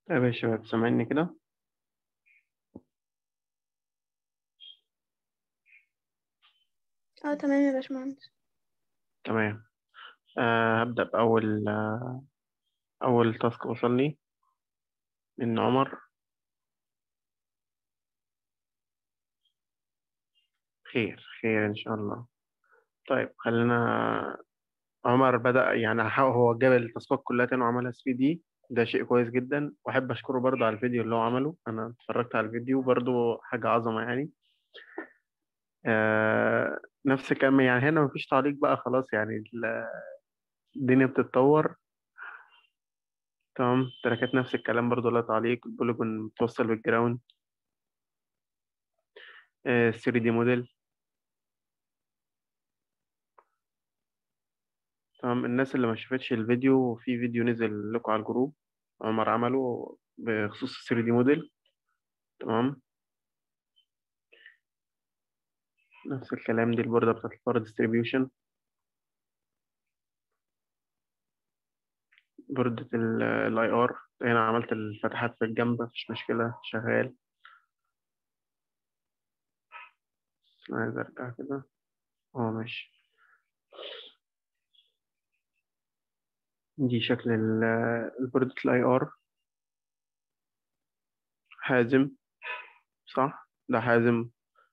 طيب يا شباب سامعني كده؟ اه، تمام يا باشمهندس. تمام. هبدأ بأول أول تاسك وصلني من عمر. خير خير إن شاء الله. طيب خلينا. عمر بدأ يعني هو جاب التاسكات كلها تاني وعملها 3D. ده شيء كويس جدا، وأحب أشكره برضه على الفيديو اللي هو عمله. أنا اتفرجت على الفيديو برضه، حاجة عظمة يعني. نفس الكلام يعني، هنا مفيش تعليق بقى خلاص يعني. الدنيا بتتطور. تمام، تراكات نفس الكلام برضه، لا تعليق. البوليجون متوصل بالجراوند. 3D موديل. تمام. الناس اللي ما شافتش الفيديو، في فيديو نزل لكم على الجروب، عمر عمله بخصوص 3 دي موديل. تمام. نفس الكلام، دي البوردة بتاعت الباور ديستريبيوشن. بوردة الاي ار. هنا عملت الفتحات في الجنب، مفيش مشكلة، شغال. عايز ارجع كده. اه ماشي. دي شكل البوردة الاي ار. حازم. صح، ده حازم.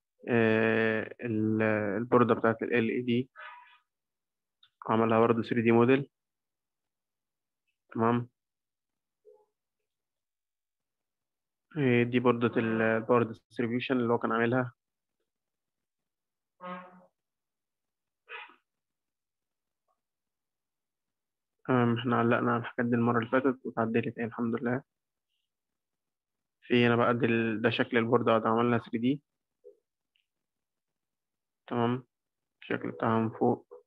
البوردة بتاعت ال LED عملها برضه 3 دي موديل. تمام. دي بوردة الباور ديستريبيوشن اللي هو كان عاملها. احنا علقنا على الحاجات دي المرة اللي فاتت واتعدلت يعني الحمد لله. في هنا بقى ده شكل البوردة ده عملنا 3D. تمام. الشكل بتاعها من فوق.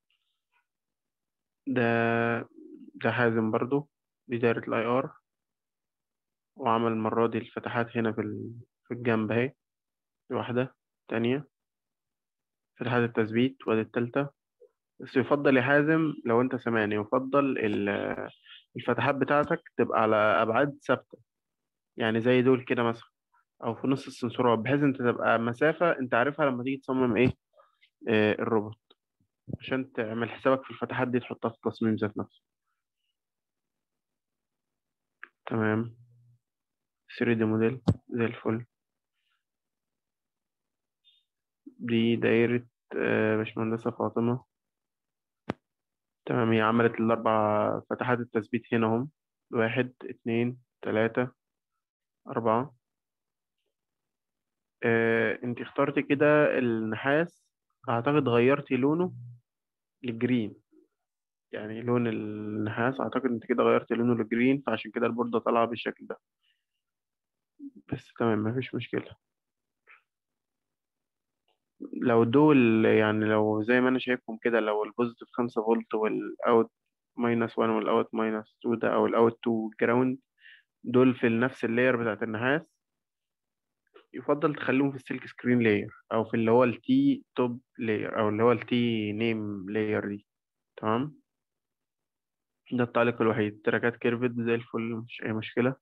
ده ده حازم برضو. دي دايرة الاي ار. وعمل المرة دي الفتحات هنا في الجنب اهي. دي واحدة. تانية. فتحات التثبيت، وادي التالتة. بس يفضل يا حازم، لو انت سامعني، يفضل الفتحات بتاعتك تبقى على ابعاد ثابتة. يعني زي دول كده مثلا، او في نص السنسورات، بحيث انت تبقى مسافة انت عارفها لما تيجي تصمم ايه، الروبوت. عشان تعمل حسابك في الفتحات دي، تحطها في التصميم ذات نفسه. تمام. 3D موديل زي الفل. دي دايرة باشمهندسة فاطمة. تمام. هي عملت الأربع فتحات التثبيت هنا هم. واحد، اتنين، تلاتة، أربعة. انت اخترتي كده النحاس. أعتقد غيرتي لونه للجرين. يعني لون النحاس أعتقد انت كده غيرتي لونه للجرين، فعشان كده البوردة طالعة بالشكل ده. بس تمام، مفيش مشكلة. لو دول يعني، لو زي ما انا شايفهم كده، لو البوزيتيف 5 فولت والاوت ماينس 1 والاوت ماينس 2 ده، او الاوت 2 جراوند، دول في نفس اللاير بتاعت النحاس، يفضل تخليهم في السلك سكرين لاير، او في اللي هو التي توب لاير، او اللي هو التي نيم لاير دي. تمام. ده التعليق الوحيد. تراكات كيرفد زي الفل، مش اي مشكلة.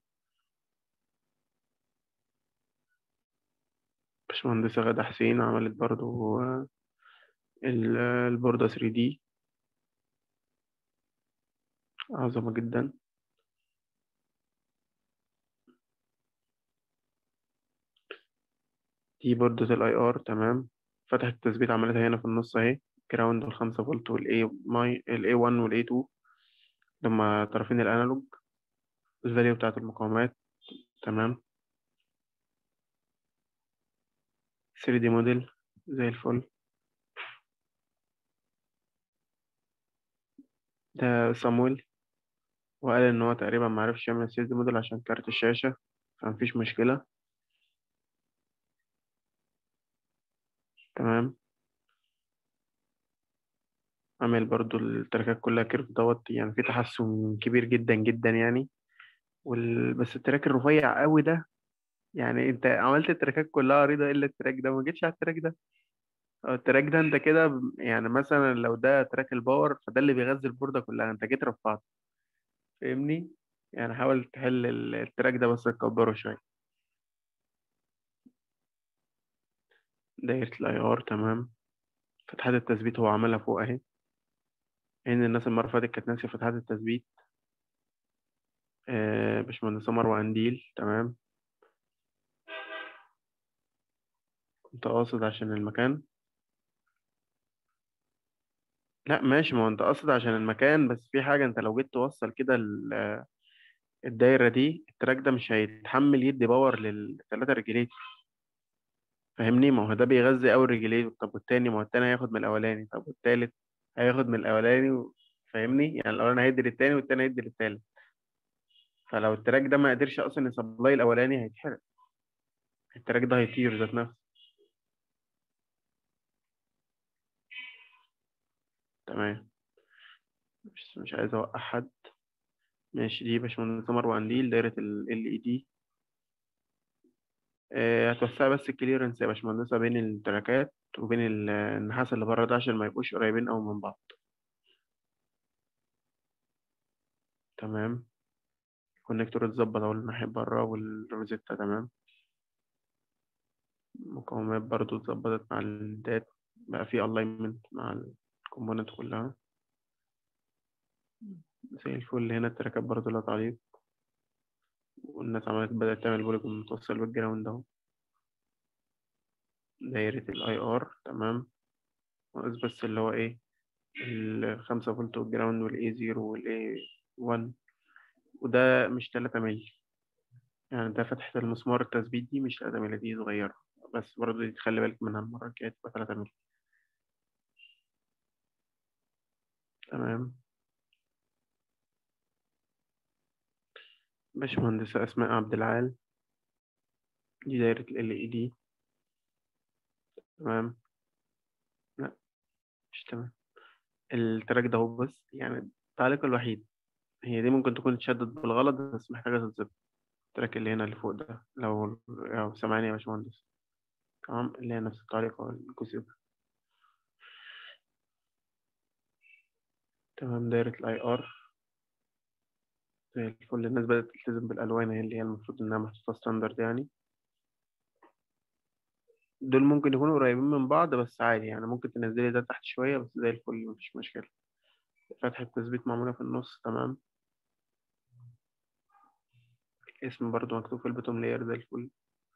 باشمهندسة غادة حسين عملت برضو البوردة 3D. عظمة جدا. دي بوردة الاي ار. تمام. فتحة التثبيت عملتها هنا في النص اهي. جراوند والخمسة فولت الاي 1 والاي 2، لما طرفين الانالوج. الفاليو بتاعت المقاومات. تمام. 3 دي موديل زي الفل. ده صامويل، وقال ان هو تقريبا معرفش يعمل 3 دي موديل عشان كارت الشاشة، فمفيش مشكلة. تمام. عامل برضو التراكات كلها كيرف دوت، يعني في تحسن كبير جدا جدا يعني. بس التراك الرفيع قوي ده، يعني انت عملت التراكات كلها عريضة الا التراك ده، ما جيتش على التراك ده. التراك ده انت كده يعني مثلا لو ده تراك الباور، فده اللي بيغذي البوردة كلها، انت جيت رفعت. فاهمني؟ يعني حاول تحل التراك ده بس تكبره شوية. دايرة الاي ار تمام. فتحات التثبيت هو عملها فوق اهي، ان الناس المرة اللي فاتت كانت ناسية فتحات التثبيت. باشمهندسة مروة قنديل تمام. كنت قاصد عشان المكان. لا ماشي، ما هو انت قاصد عشان المكان، بس في حاجة، انت لو جيت توصل كده الدايرة دي، التراك ده مش هيتحمل يدي باور للثلاثة رجلين. فاهمني؟ ما هو ده بيغذي أول رجلين، طب والتاني؟ ما هو التاني هياخد من الأولاني، طب والتالت هياخد من الأولاني فاهمني؟ يعني الأولاني هيدي للتاني والتاني هيدي للتالت. فلو التراك ده ما قدرش أصلا يسبلاي الأولاني هيتحرق، التراك ده هيطير ذات نفسه. تمام. مش عايز أوقع حد. ماشي، دي باشمهندس مروة قنديل دايرة ال LED. هتوسع بس الكليرنس يا باشمهندسة بين التراكات وبين النحاس اللي بره ده، عشان ما يبقوش قريبين أوي من بعض. تمام. الكونكتور اتظبط أهو الناحية بره، والروزيتا تمام. المقاومات برضو اتظبطت مع الدات، بقى في الاينمنت مع الكومبوننت كلها زي الفل. هنا التراكات برضو لا تعليق، والناس بدأت تعمل بوليجون متوصل بالجراوند اهو. دايرة الاي ار تمام. ناقص بس اللي هو ايه، ال5 فولت والجراوند والاي 0 والاي 1. وده مش 3 مللي، يعني ده فتحة المسمار التثبيت دي مش 3 مللي، دي صغيرة. بس برضه دي تخلي بالك منها المرة الجاية تبقى 3 مللي. تمام. باشمهندسة أسماء عبد العال، دي دايرة ال LED. تمام. لا مش تمام. التراك ده هو بس يعني التعليق الوحيد، هي دي ممكن تكون اتشدت بالغلط بس محتاجة تتظبط. التراك اللي هنا اللي فوق ده، لو سامعني يا باشمهندس. تمام، اللي هي نفس التعليق أو الجزء ده. تمام. دايرة الاي ار زي الفل. الناس بدأت تلتزم بالألوان اهي، اللي هي المفروض إنها محطوطة ستاندرد يعني. دول ممكن يكونوا قريبين من بعض بس عادي، يعني ممكن تنزلي ده تحت شوية بس زي الفل مفيش مشكلة. فتحة تثبيت معمولة في النص تمام. اسم برضو مكتوب في البوتوم لاير زي الفل.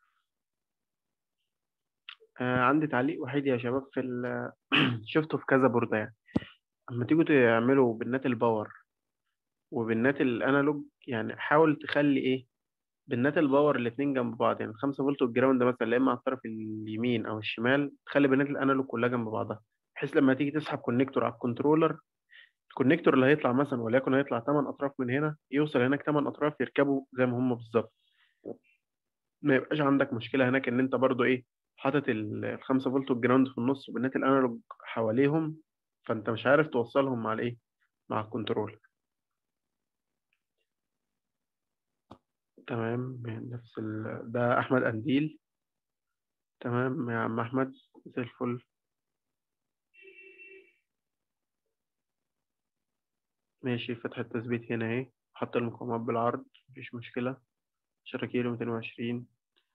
عندي تعليق وحيد يا شباب في شفته في كذا بوردة يعني. اما تيجوا تعملوا بنات الباور وبنات الانالوج، يعني حاول تخلي ايه، بنات الباور الاتنين جنب بعض، يعني 5 فولت والجراوند مثلا يا اما على الطرف اليمين او الشمال، تخلي بنات الانالوج كلها جنب بعضها، بحيث لما تيجي تسحب كونكتور على الكنترولر، الكونكتور اللي هيطلع مثلا وليكن هيطلع 8 اطراف من هنا، يوصل هناك 8 اطراف يركبوا زي ما هم بالظبط. ما يبقاش عندك مشكله هناك ان انت برضو ايه، حاطط ال5 فولت والجراوند في النص وبنات الانالوج حواليهم، فانت مش عارف توصلهم مع الايه، مع الكنترول. تمام. ده احمد قنديل. تمام يا عم احمد، زي الفل. ماشي. فتحة تثبيت هنا اهي، حط المقاومات بالعرض مفيش مشكلة. 10 كيلو 220.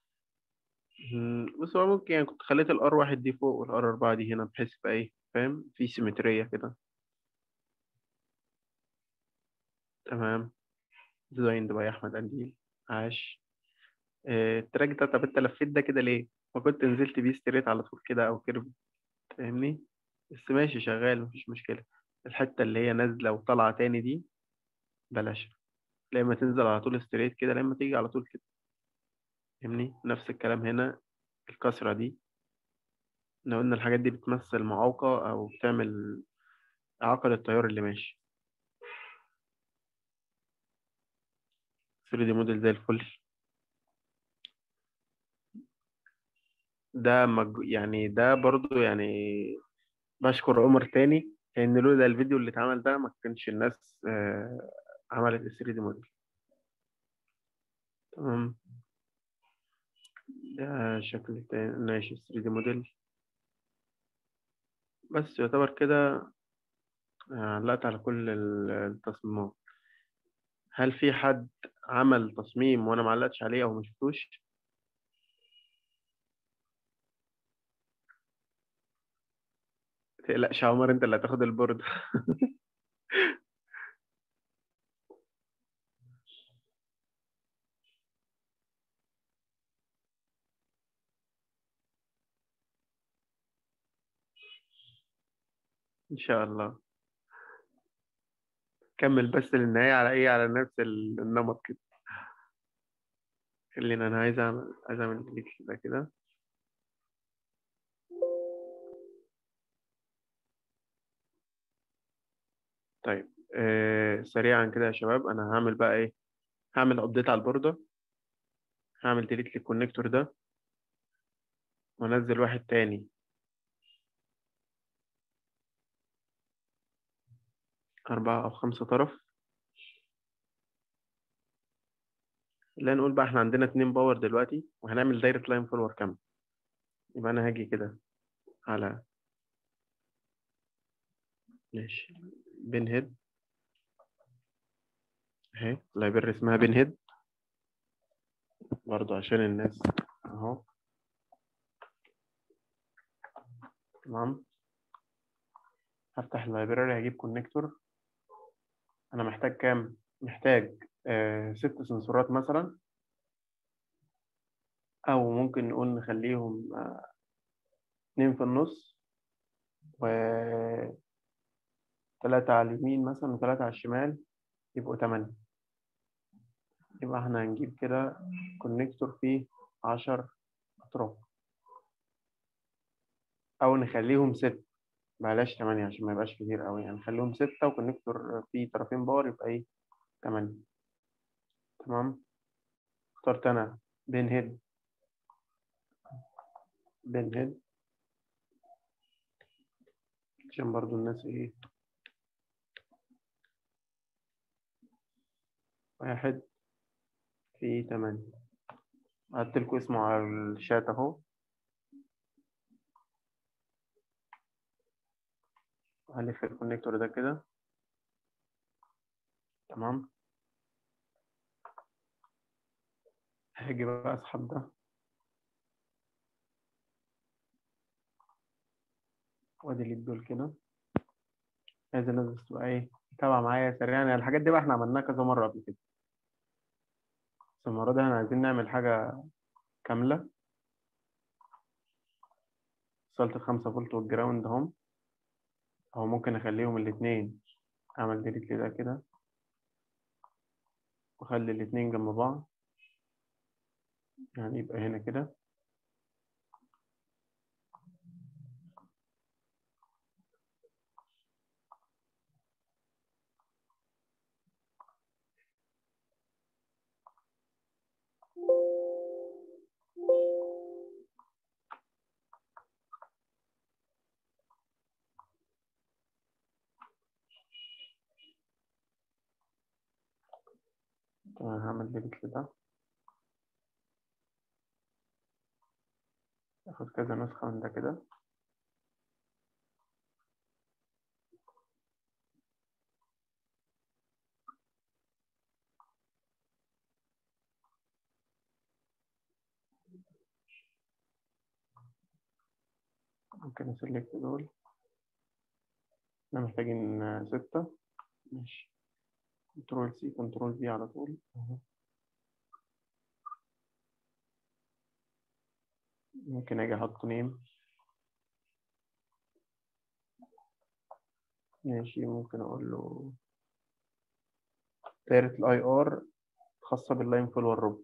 بس هو ممكن يعني كنت خليت الار1 دي فوق والار4 دي هنا، بحيث يبقى ايه، فاهم، في سيمترية كده. تمام. ديزاين ده بقى يا احمد قنديل. عاش. التراك ده، طب انت لفيت ده كده ليه؟ ما كنت نزلت بيه ستريت على طول كده او كيرف. فاهمني؟ بس ماشي شغال مفيش مشكلة. الحتة اللي هي نازلة وطالعة تاني دي بلاش، لا اما تنزل على طول ستريت كده، لا اما تيجي على طول كده. فاهمني؟ نفس الكلام هنا. الكسرة دي، احنا قلنا الحاجات دي بتمثل معوقة او بتعمل إعاقة للتيار اللي ماشي. 3D موديل زي الفل. يعني ده برضو يعني بشكر عمر تاني، لأن لولا الفيديو اللي اتعمل ده ما كانش الناس عملت ال 3D موديل. تمام. ده شكل تاني ماشي 3D موديل. بس يعتبر كده علقت على كل التصميمات. هل في حد عمل تصميم وانا معلقتش عليه او مشفتوش؟ متقلقش يا عمر، انت اللي هتاخد البورد. ان شاء الله. كمل بس للنهاية على ايه، على نفس النمط كده. خلينا، انا عايز اعمل ديليت كده كده. طيب سريعا كده يا شباب، انا هعمل بقى ايه. هعمل ابديت على البوردة، هعمل ديليت للكونكتور ده، وانزل واحد تاني 4 أو 5 طرف. لا، نقول بقى احنا عندنا 2 باور دلوقتي، وهنعمل دايرة لاين فولور كامل. يبقى انا هاجي كده على، ماشي، بين هيد اهي، لايبرري اسمها بين هيد برضو عشان الناس اهو. تمام. هفتح اللايبرري، هجيب كونكتور. انا محتاج كام؟ محتاج 6 سنسورات مثلا، او ممكن نقول نخليهم 2 في النص، و3 على اليمين مثلا، و3 على الشمال، يبقوا 8. يبقى احنا هنجيب كده كونكتور فيه 10 أطراف، أو نخليهم 6. بلاش 8 عشان ما يبقاش كتير أوي، يعني نخليهم 6 وكونكتور فيه طرفين باور، يبقى إيه، 8. تمام. اخترت أنا بين هيد، بين هيد عشان برضو الناس إيه، 1 في 8. هكتلكوا اسمه على الشات أهو. هلف الكونكتور ده كده. تمام. هاجي بقى أسحب ده وأديليت دول كده. عايز الناس بس تبقى إيه، تابع معايا سريعا. يعني الحاجات دي بقى إحنا عملناها كذا مرة قبل كده، بس المرة دي إحنا عايزين نعمل حاجة كاملة. وصلت 5 فولت والجراوند اهم، أو ممكن أخليهم الاتنين. أعمل ديليت لده كده، وأخلي الاتنين جنب بعض، يعني يبقى هنا كده. تمام، هعمل ديليت لده. أخد كذا نسخة من ده كده. ممكن أسلكت دول، احنا محتاجين 6. ماشي، كنترول سي كنترول في على طول أهو. ممكن أجي أحط نيم. ماشي، ممكن أقول له دايرة الأي آر خاصة باللاين فول والربع.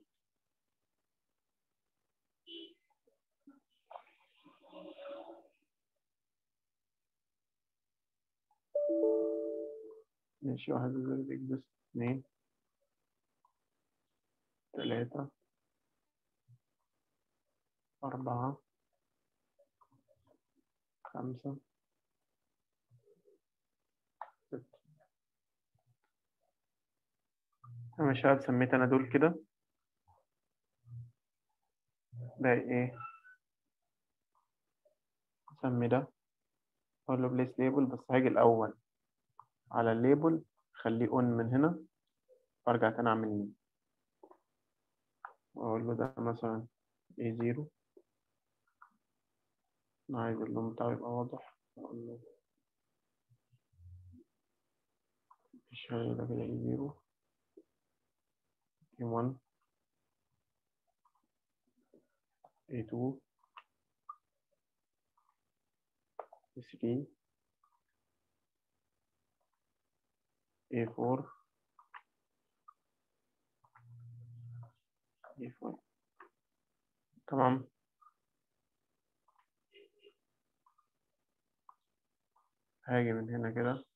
ماشي، 1 زائد إكس 2 3 4 5 6. ماشي، سميت أنا دول كده. باقي إيه، أسمي ده، أقول له بليس ليبل. بس هاجي الأول على الليبل، خليه أون من هنا، وارجع تاني اعمل نيم، واقول له ده مثلا A0. انا عايز اللون بتاعه يبقى واضح، اقول له الشغل ده كده A0 A1 A2 A3 A4 A5. تمام. هاجي من هنا كده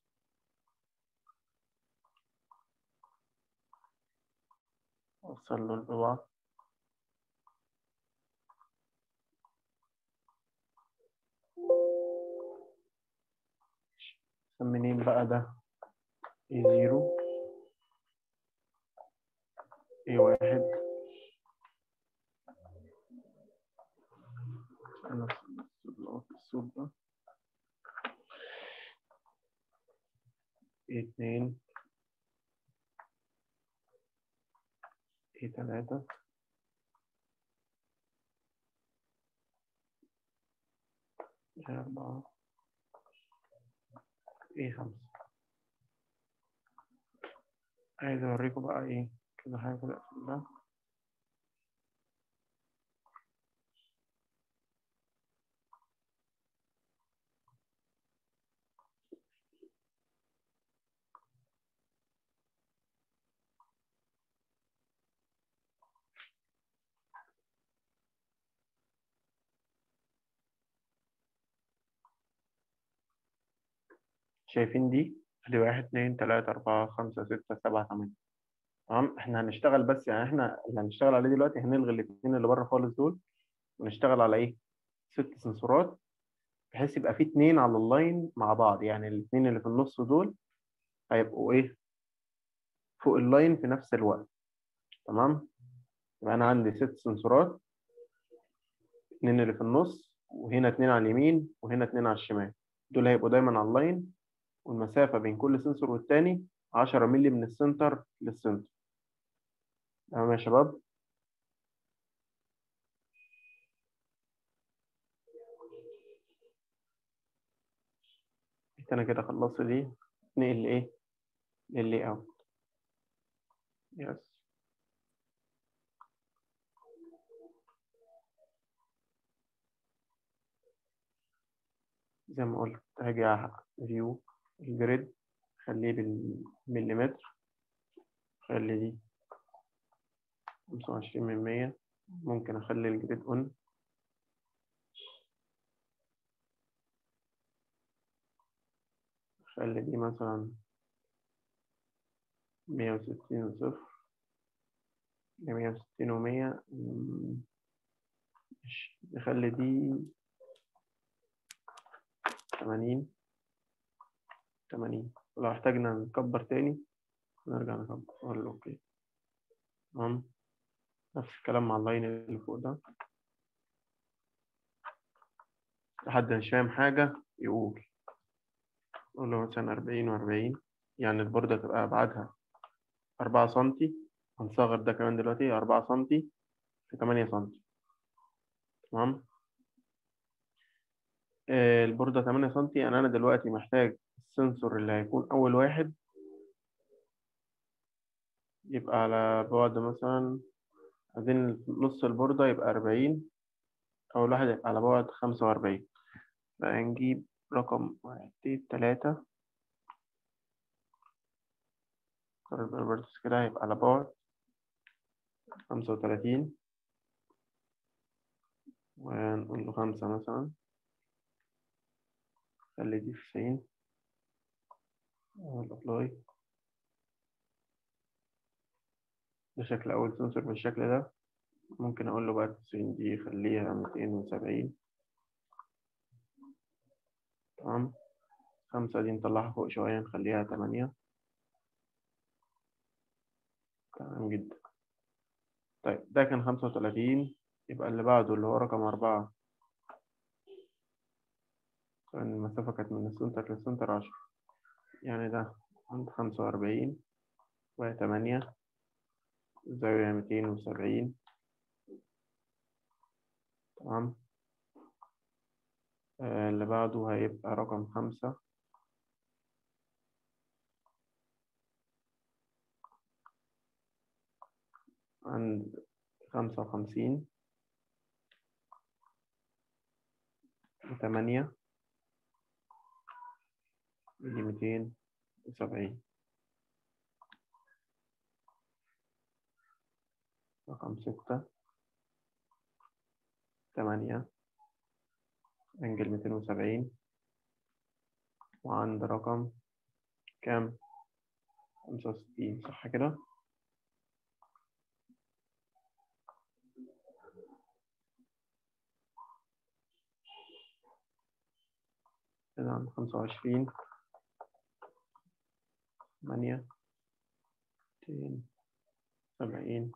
اوصل له البضاعة، سمينين بقى ده A0 A1 انا الصوت ده A2 A3 A4 A5. عايز اوريكم بقى ايه كده حاجة كده أقفل ده. شايفين دي؟ ادي 1 2 3 4 5 6 7 8. تمام. احنا هنشتغل بس يعني احنا اللي هنشتغل عليه دلوقتي هنلغي الاثنين اللي بره خالص دول، ونشتغل على ايه؟ 6 سنسورات، بحيث يبقى في 2 على اللاين مع بعض، يعني الاثنين اللي في النص دول هيبقوا ايه؟ فوق اللاين في نفس الوقت. تمام. يبقى انا عندي 6 سنسورات، 2 اللي في النص، وهنا 2 على اليمين، وهنا 2 على الشمال. دول هيبقوا دايما على اللاين، والمسافة بين كل سنسور والتاني 10 مللي من السنتر للسنتر. تمام يا شباب. انا كده خلصت دي. نقل ايه؟ للي اوت. يس. زي ما قلت هاجي على فيو الجريد، خليه بالمليمتر، خلي دي 25%. ممكن اخلي الجريد اون، خلي دي مثلا 160 صفر، 160 و100. نخلي دي 80 80. لو احتاجنا نكبر تاني نرجع نكبر. اقول له اوكي. تمام. نفس الكلام مع اللاين اللي فوق ده. حد مش فاهم حاجة يقول، نقول له مثلا 40 و40، يعني البوردة تبقى أبعادها 4 سنتي. هنصغر ده كمان دلوقتي 4 سنتي في 8 سنتي. تمام. البوردة 8 سنتي، يعني أنا دلوقتي محتاج السنسور اللي هيكون أول واحد يبقى على بعد مثلا، عايزين نص البوردة يبقى 40، أول واحد يبقى على بعد 45. فهنجيب رقم 1 2 3، البرتس كده هيبقى على بعد 35، ونقول له 5 مثلا، خلي دي 90، أبلاي. ده شكل أول سنسور بالشكل ده. ممكن أقول له بقى 90 دي خليها 270. تمام. 5 دي نطلعها فوق شوية نخليها 8. تمام جدا. طيب ده كان 35. يبقى اللي بعده اللي هو رقم 4، المسافة كانت من السنتر للسنتر 10، يعني ده عند 45 و8. زاوية 270. تمام. اللي بعده هيبقى رقم 5. عند 55 و8 دي 270. رقم 6 8 انجل 270. وعند رقم كام؟ 65 صح كده؟ كده عند 25 8 270.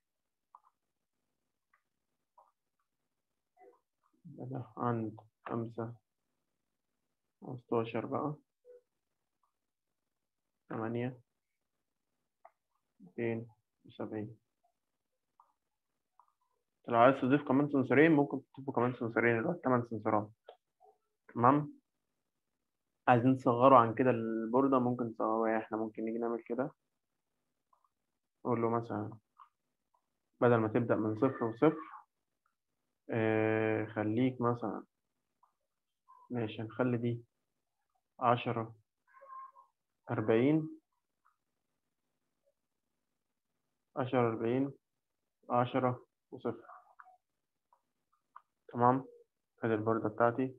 ده عند 15 بقى 8 270. لو عايز تضيف كمان سنسورين ممكن تضيفوا كمان سنسورين اللي هو 8 سنسورات. تمام. عايزين تصغروا عن كده البوردة ممكن تصغروا، احنا ممكن نيجي نعمل كده. نقول له مثلا بدل ما تبدأ من 0 و0 خليك مثلا، ماشي هنخلي دي 10 40 10 40 10 و0. تمام. ادي البوردة بتاعتي.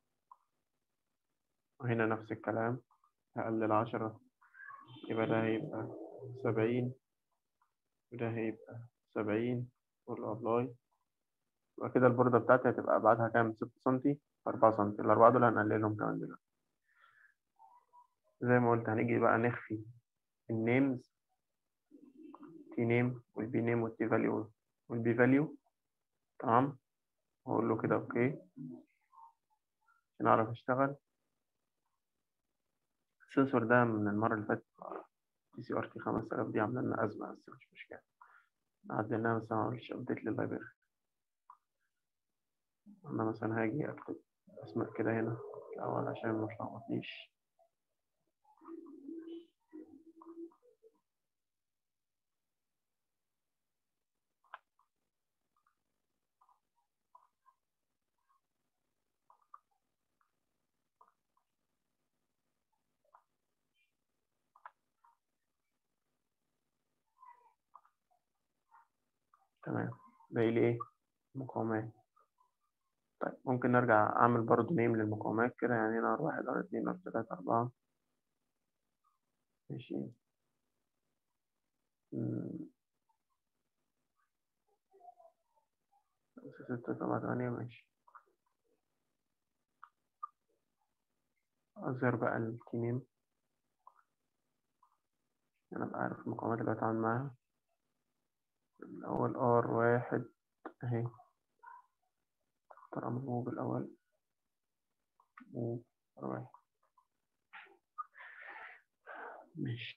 وهنا نفس الكلام، هقلل 10 يبقى ده هيبقى 70 وده هيبقى 70. قول ابلاي. يبقى كده البوردة بتاعتي هتبقى أبعادها كام؟ 6 سنتي 4 سنتي. الأربعة دول هنقللهم كمان دلوقتي. زي ما قلت هنيجي بقى نخفي النيمز، تي نيم والبي نيم والتي فاليو والبي فاليو. تمام. وأقول له كده أوكي عشان أعرف أشتغل. السنسور ده من المرة اللي فاتت تي سي ار تي 5000 دي عاملة لنا أزمة، بس مش مشكلة عدلناها، بس ما عملتش أبديت لللايبرري. أنا مثلا هاجي أكتب أسماء كده هنا الأول عشان ما تلخبطنيش. تمام. باقي لي إيه؟ مقاومات. طيب ممكن نرجع أعمل برضه نيم للمقاومات كده، يعني هنا R1 R2 R3 4. ماشي. 6 7 8 ماشي. أظهر بقى التيمين. أنا بقى عارف المقاومات اللي بتعامل معاها. الأول R1 أهي. اختار أعمل موف الأول. موف R1 ماشي.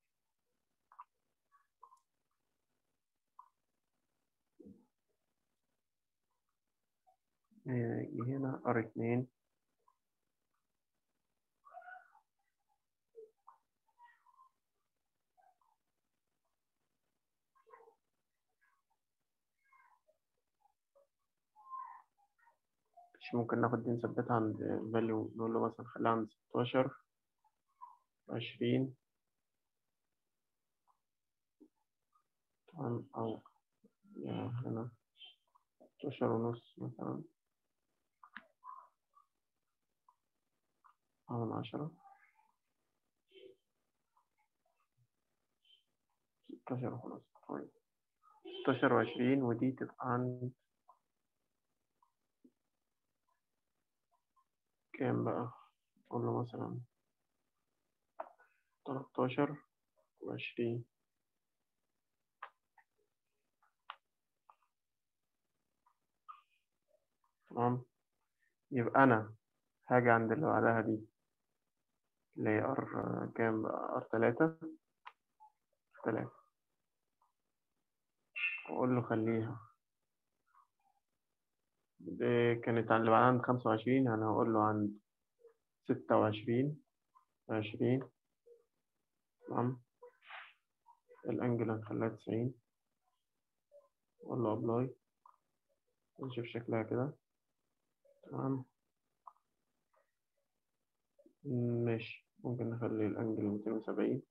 يجي هنا R2. مش ممكن ناخد دي نثبتها عند فاليو، نقول له مثلا خليها عند 16 20. تمام. أو يعني هنا 16 ونص مثلا أو من 10 16 وخلاص. طيب 16 و20 ودي تبقى عند كام بقى؟ أقول له مثلا 13 و20. تمام. يبقى أنا هاجي عند اللي بعدها دي اللي هي ار كام بقى؟ ار 3. وأقول له خليها دي كانت اللي بعدها عند 25، يعني هقول له عند 26 20. تمام. الأنجل هنخليها 90، أقول له أبلاي ونشوف شكلها كده. تمام. ماشي، ممكن نخلي الأنجل 270.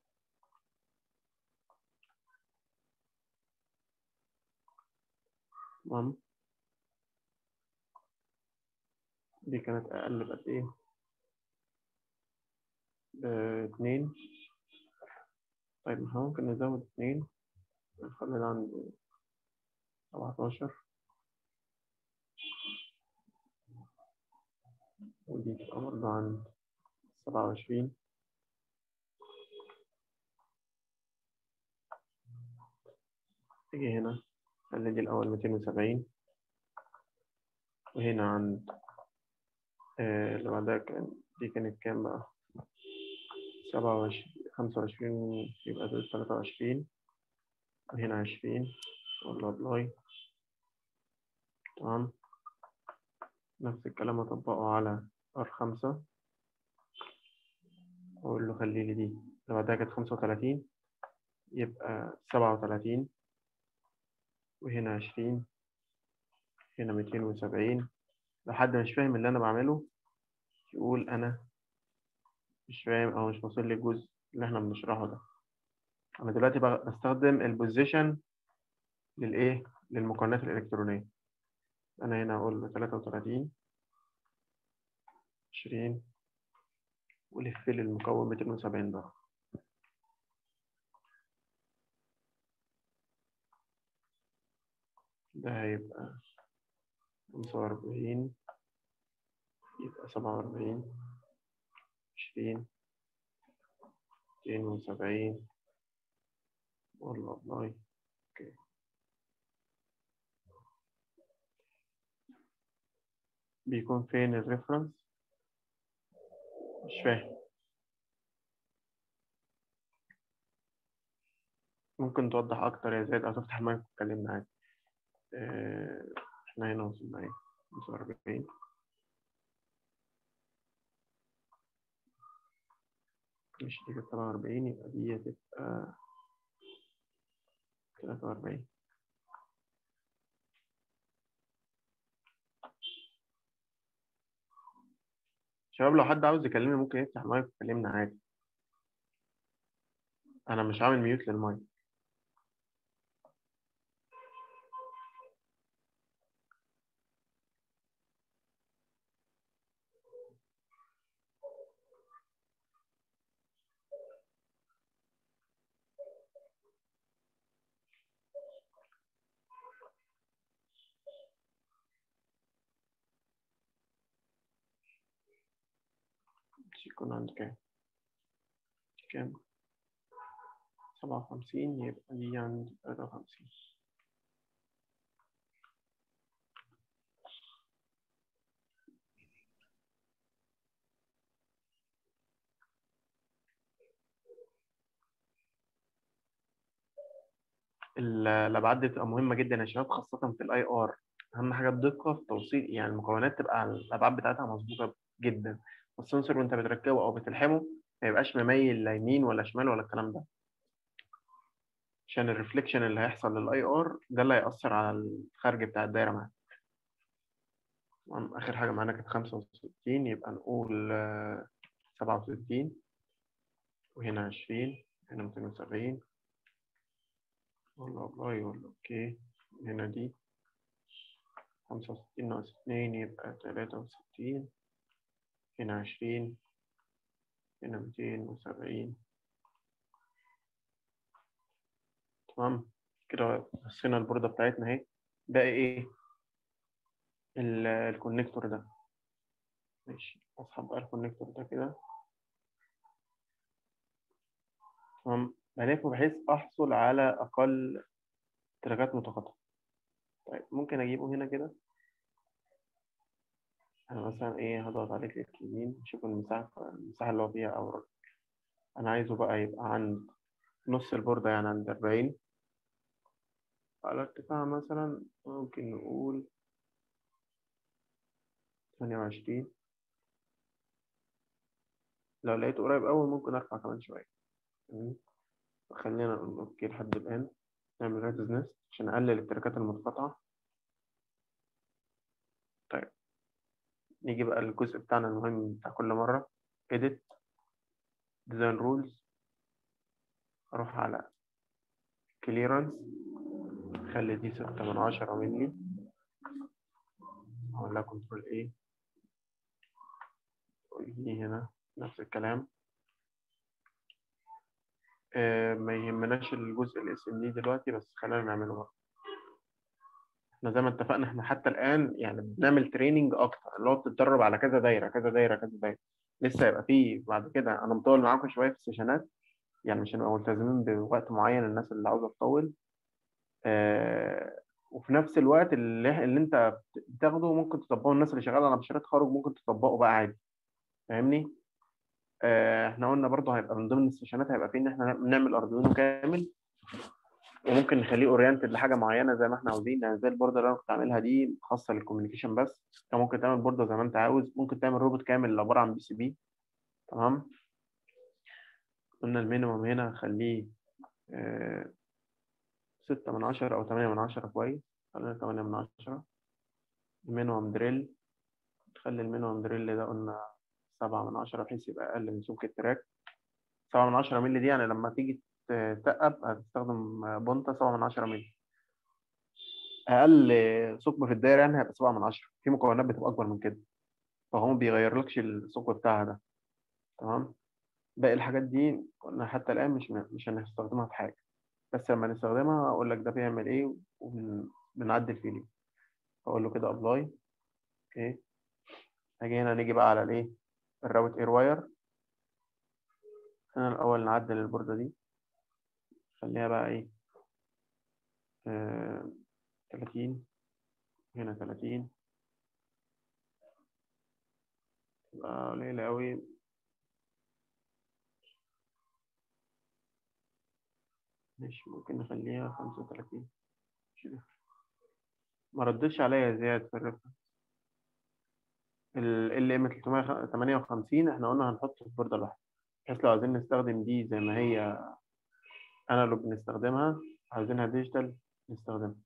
تمام. دي كانت أقل بقد إيه؟ ب2. طيب احنا ممكن نزود 2 ونخلي ده عند 17، ودي تبقى برضه عند 27. تيجي هنا خلي دي الأول 270، وهنا عند اللي بعدها دي كانت كام بقى؟ 27 25، يبقى دول 23، وهنا 20. والله أبلاي. تمام. نفس الكلام أطبقه على R5، وأقول له خلي لي دي اللي بعدها كانت 35، يبقى 37، وهنا 20، هنا 270. لو حد مش فاهم اللي أنا بعمله يقول أنا مش فاهم أو مش واصل لي الجزء اللي إحنا بنشرحه ده. أنا دلوقتي بستخدم البوزيشن للإيه؟ للمقارنات الإلكترونية. أنا هنا أقول له 33 20، ولف لي المكون 270 درجة. ده هيبقى 45، يبقى 47 20 270. والله أبلاي. أوكي. بيكون فين الريفرنس؟ مش فاهم. ممكن توضح أكتر يا زياد، أو تفتح المايك وتكلمنا عادي. إحنا هنا وصلنا إيه؟ 45. مش دي كانت 47، يبقى دي هتبقى 43. شباب لو حد عاوز يكلمني ممكن يفتح المايك ويكلمنا عادي. أنا مش عامل ميوت للمايك. مش يكون عند كام؟ كام؟ 57، يبقى دي عند 53. الأبعاد دي بتبقى مهمة جدا يا شباب، خاصة في الأي آر. أهم حاجة الدقة في توصيل، يعني المكونات تبقى الأبعاد بتاعتها مظبوطة جدا، والسنسور وأنت بتركبه أو بتلحمه ما يبقاش مميل لا يمين ولا شمال ولا الكلام ده، عشان الريفليكشن اللي هيحصل للأي آر ده اللي هيأثر على الخارج بتاع الدايرة معاك. آخر حاجة معانا كانت 65، يبقى نقول 67، وهنا 20، هنا 270. والله أبلاي ولا أوكي. هنا دي 65 ناقص 2 يبقى 63، هنا 20، هنا 270. تمام كده، قصينا البوردة بتاعتنا اهي. باقي ايه؟ الكونكتور ده. ماشي، اسحب بقى الكونكتور ده كده. تمام، بلفه بحيث احصل على اقل تراكات متقاطعة. طيب ممكن اجيبه هنا كده. انا مثلا ايه، هضغط عليه كليك يمين، اشوف المساحة اللي هو فيها، او انا عايزه بقى يبقى عند نص البوردة، يعني عند 40. على ارتفاع مثلا ممكن نقول 28. لو لقيته قريب أوي ممكن أرفع كمان شوية. تمام. خلينا نقول أوكي لحد الآن. نعمل ريتز نست عشان نقلل التراكات المنقطعة. طيب نيجي بقى للجزء بتاعنا المهم بتاع كل مرة. edit design rules. أروح على clearance، خلي دي 6/10 مللي، أقول لها كنترول A، دي هنا نفس الكلام. ما يهمناش الجزء ال SMD دلوقتي، بس خلينا نعمله بقى. احنا زي ما اتفقنا احنا حتى الآن يعني بنعمل تريننج أكتر، اللي هو بتتدرب على كذا دايرة كذا دايرة كذا دايرة. لسه هيبقى فيه بعد كده، أنا مطول معاكم شوية في السيشنات، يعني مش هنبقى ملتزمين بوقت معين الناس اللي عاوزة تطول. وفي نفس الوقت اللي انت بتاخده ممكن تطبقه، الناس اللي شغاله على مشاريع تخرج ممكن تطبقه بقى عادي. فاهمني؟ احنا قلنا برضه هيبقى من ضمن السيشنات هيبقى فيه ان احنا نعمل اردوينو كامل، وممكن نخليه اورينتد لحاجه معينه زي ما احنا عاوزين. يعني زي البورده اللي انا كنت عاملها دي خاصه للكوميونيكيشن بس، انت ممكن تعمل بورده زي ما انت عاوز، ممكن تعمل روبوت كامل عباره عن PCB. تمام. قلنا المينيموم هنا خليه 6/10 أو 8/10. كويس، خلينا 8/10. المينيموم دريل، خلي المينيموم دريل ده قلنا 7/10 بحيث يبقى أقل من سمك التراك. 7/10 مللي دي يعني لما تيجي تتقب هتستخدم بونتا 7/10 مللي. أقل ثقب في الدايرة يعني هيبقى 7/10. في مكونات بتبقى أكبر من كده، فهو ما بيغيرلكش الثقب بتاعها ده. تمام. باقي الحاجات دي قلنا حتى الآن مش هنستخدمها في حاجة، بس لما نستخدمها أقول لك ده بيعمل إيه وبنعدل فيه ليه. أقول له كده أبلاي. أوكي. هاجي هنا نيجي بقى على الإيه، الراوت إير واير. خلينا الأول نعدل البوردة دي، خليها بقى إيه 30. هنا 30 تبقى قليلة أوي. مش ممكن نخليها 35. مش ده. ما ردش عليا زياد في الرفع. ال ام 358 احنا قلنا هنحطه في بوردة لوحده، بحيث لو عايزين نستخدم دي زي ما هي انالوج نستخدمها، عايزينها ديجيتال نستخدمها.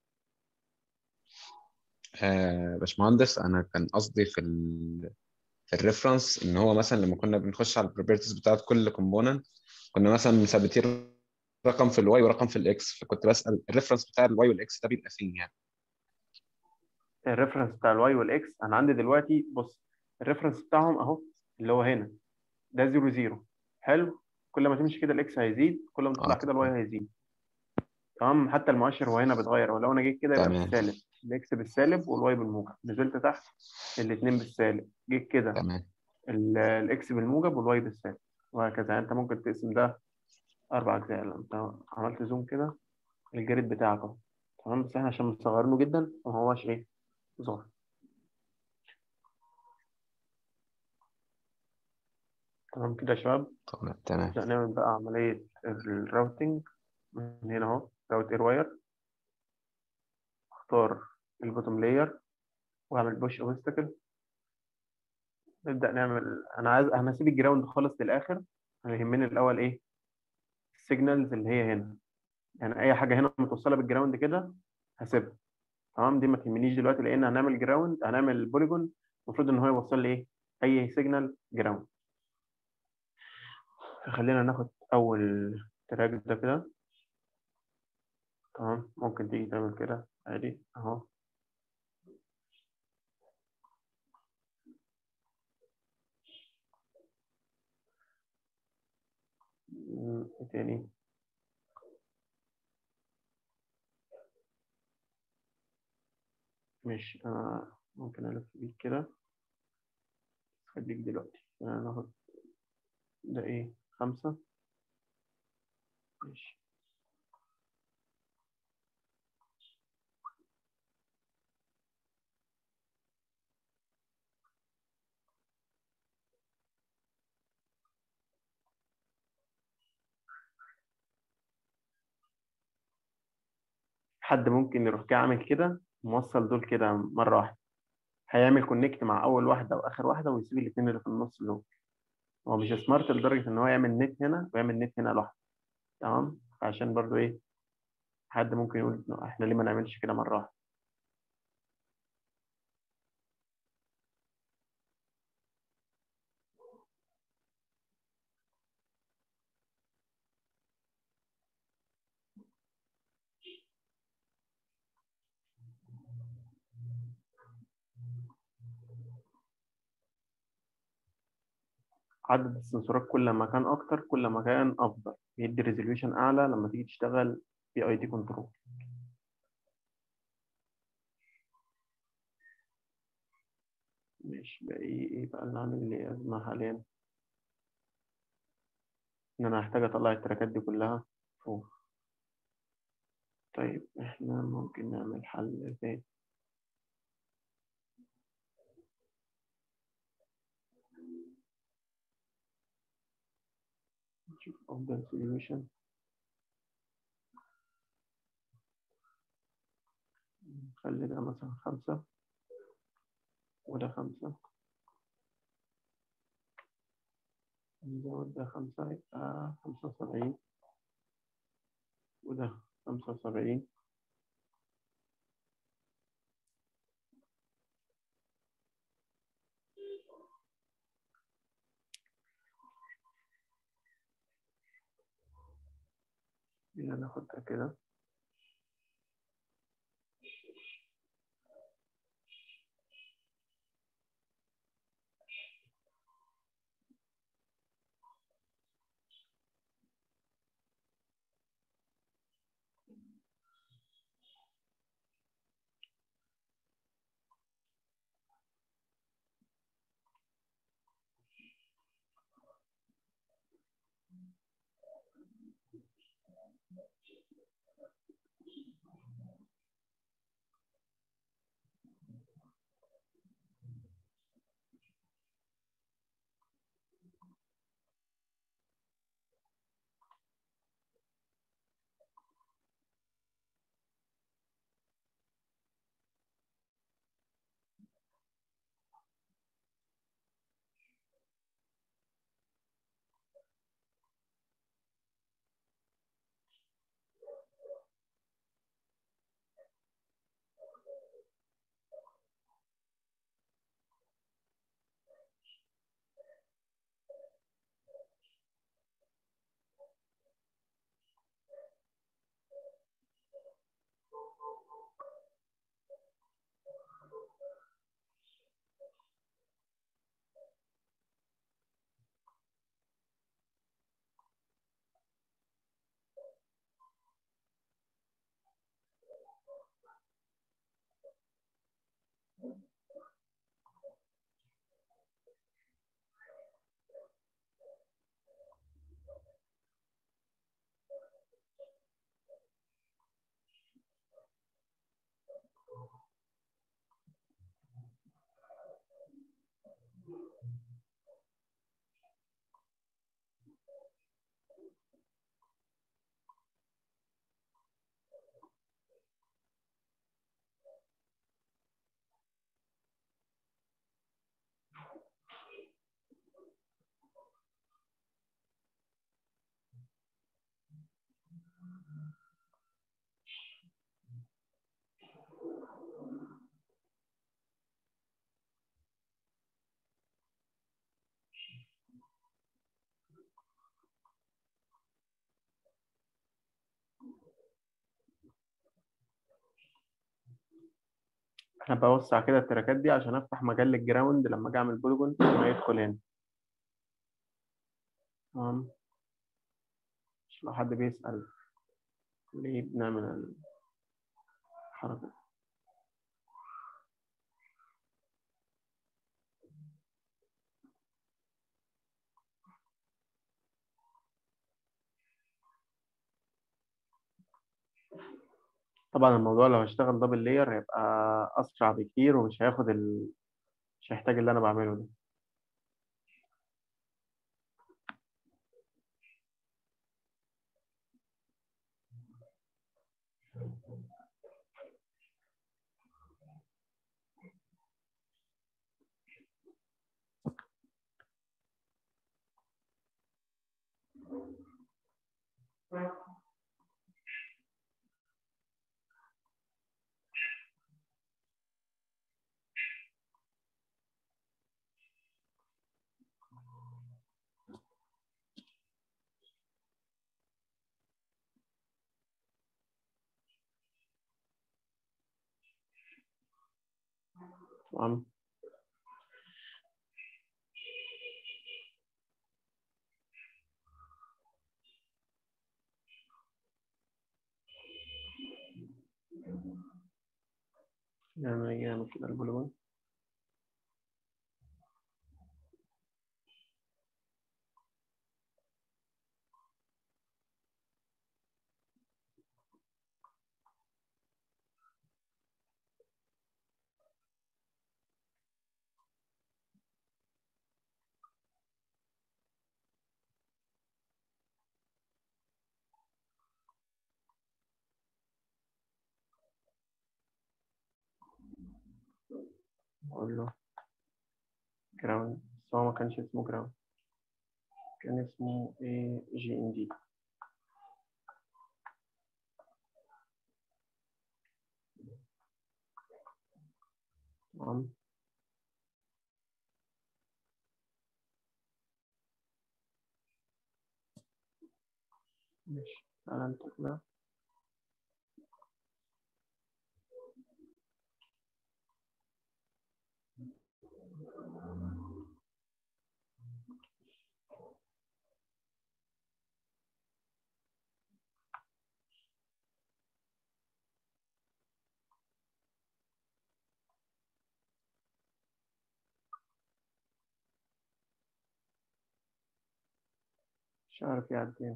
باشمهندس، انا كان قصدي في الريفرنس ان هو مثلا لما كنا بنخش على البروبرتيز بتاعت كل كومبوننت، كنا مثلا مثبتين رقم في الواي ورقم في الاكس، فكنت بسأل الريفرنس بتاع الواي والاكس ده بيبقى فين يعني؟ الريفرنس بتاع الواي والاكس انا عندي دلوقتي، بص الريفرنس بتاعهم اهو، اللي هو هنا ده 0 0. حلو. كل ما تمشي كده الاكس هيزيد، كل ما تطلع كده الواي تمام هيزيد. تمام. حتى المؤشر هو هنا بيتغير، ولو انا جيت كده يبقى تمام بالسالب، الاكس بالسالب والواي بالموجب. نزلت تحت الاثنين بالسالب، جيت كده تمام الاكس بالموجب والواي بالسالب، وهكذا. يعني انت ممكن تقسم ده 4 أجزاء. لو انت عملت زوم كده الجريد بتاعك اهو. تمام. بس احنا عشان مصغرينه جدا ما هوش ايه ظاهر. تمام كده يا شباب. تمام تمام نبدأ نعمل بقى عملية الراوتنج. من هنا اهو راوت اير واير، اختار البوتوم لاير واعمل بوش اوبستكل. نبدأ نعمل، انا هسيب الجراوند خالص للآخر. انا يهمني الأول ايه السيجنالز اللي هي هنا، يعني اي حاجة هنا متوصلة بالجراوند كده هسيبها. تمام. دي ما تهمنيش دلوقتي لان هنعمل جراوند، هنعمل بوليجون، المفروض ان هو يوصل لي ايه اي سيجنال جراوند. فخلينا ناخد اول تراك ده كده. تمام. ممكن تيجي تعمل كده عادي اهو. ايه تاني؟ مش ممكن الف بيك كده. خليك دلوقتي ناخد ده ايه 5. ماشي. حد ممكن يروح جاي عامل كده موصل دول كده مرة واحدة، هيعمل كونكت مع أول واحدة وآخر واحدة ويسيب الاتنين اللي في النص دول. هو مش سمارت لدرجة إن هو يعمل نت هنا ويعمل نت هنا لوحده. تمام، عشان برضو إيه، حد ممكن يقول إنه إحنا ليه ما نعملش كده مرة واحدة. عدد السنسورات كل ما كان أكتر كل ما كان أفضل، يدي ريزوليوشن أعلى لما تيجي تشتغل في أي دي كنترول. مش باقي إيه بقى اللي عامل لي أزمة حاليا، إن أنا هحتاج أطلع التراكات دي كلها فوق. طيب إحنا ممكن نعمل حل تاني. نشوف أفضل سوليوشن. نخلي ده مثلا 5 وده 5، نزود ده 5 يبقى 75 وده 75. يلا ناخد ده كده. انا بوسع كده التراكات دي عشان افتح مجال للجراوند لما اجي اعمل بوليجون ما يدخل هنا. تمام، مش لو حد بيسأل ليه بنعمل الحركة دي. طبعا الموضوع لو هشتغل دبل لاير هيبقى اسرع بكتير ومش هياخد مش هيحتاج اللي انا بعمله ده. تمام. نعمل كده البوليجون. أقول له جراوند، بس هو ما كانش اسمه جراوند، كان اسمه AGND. تمام. ماشي، تعالى انت كده. مش عارف يعدي.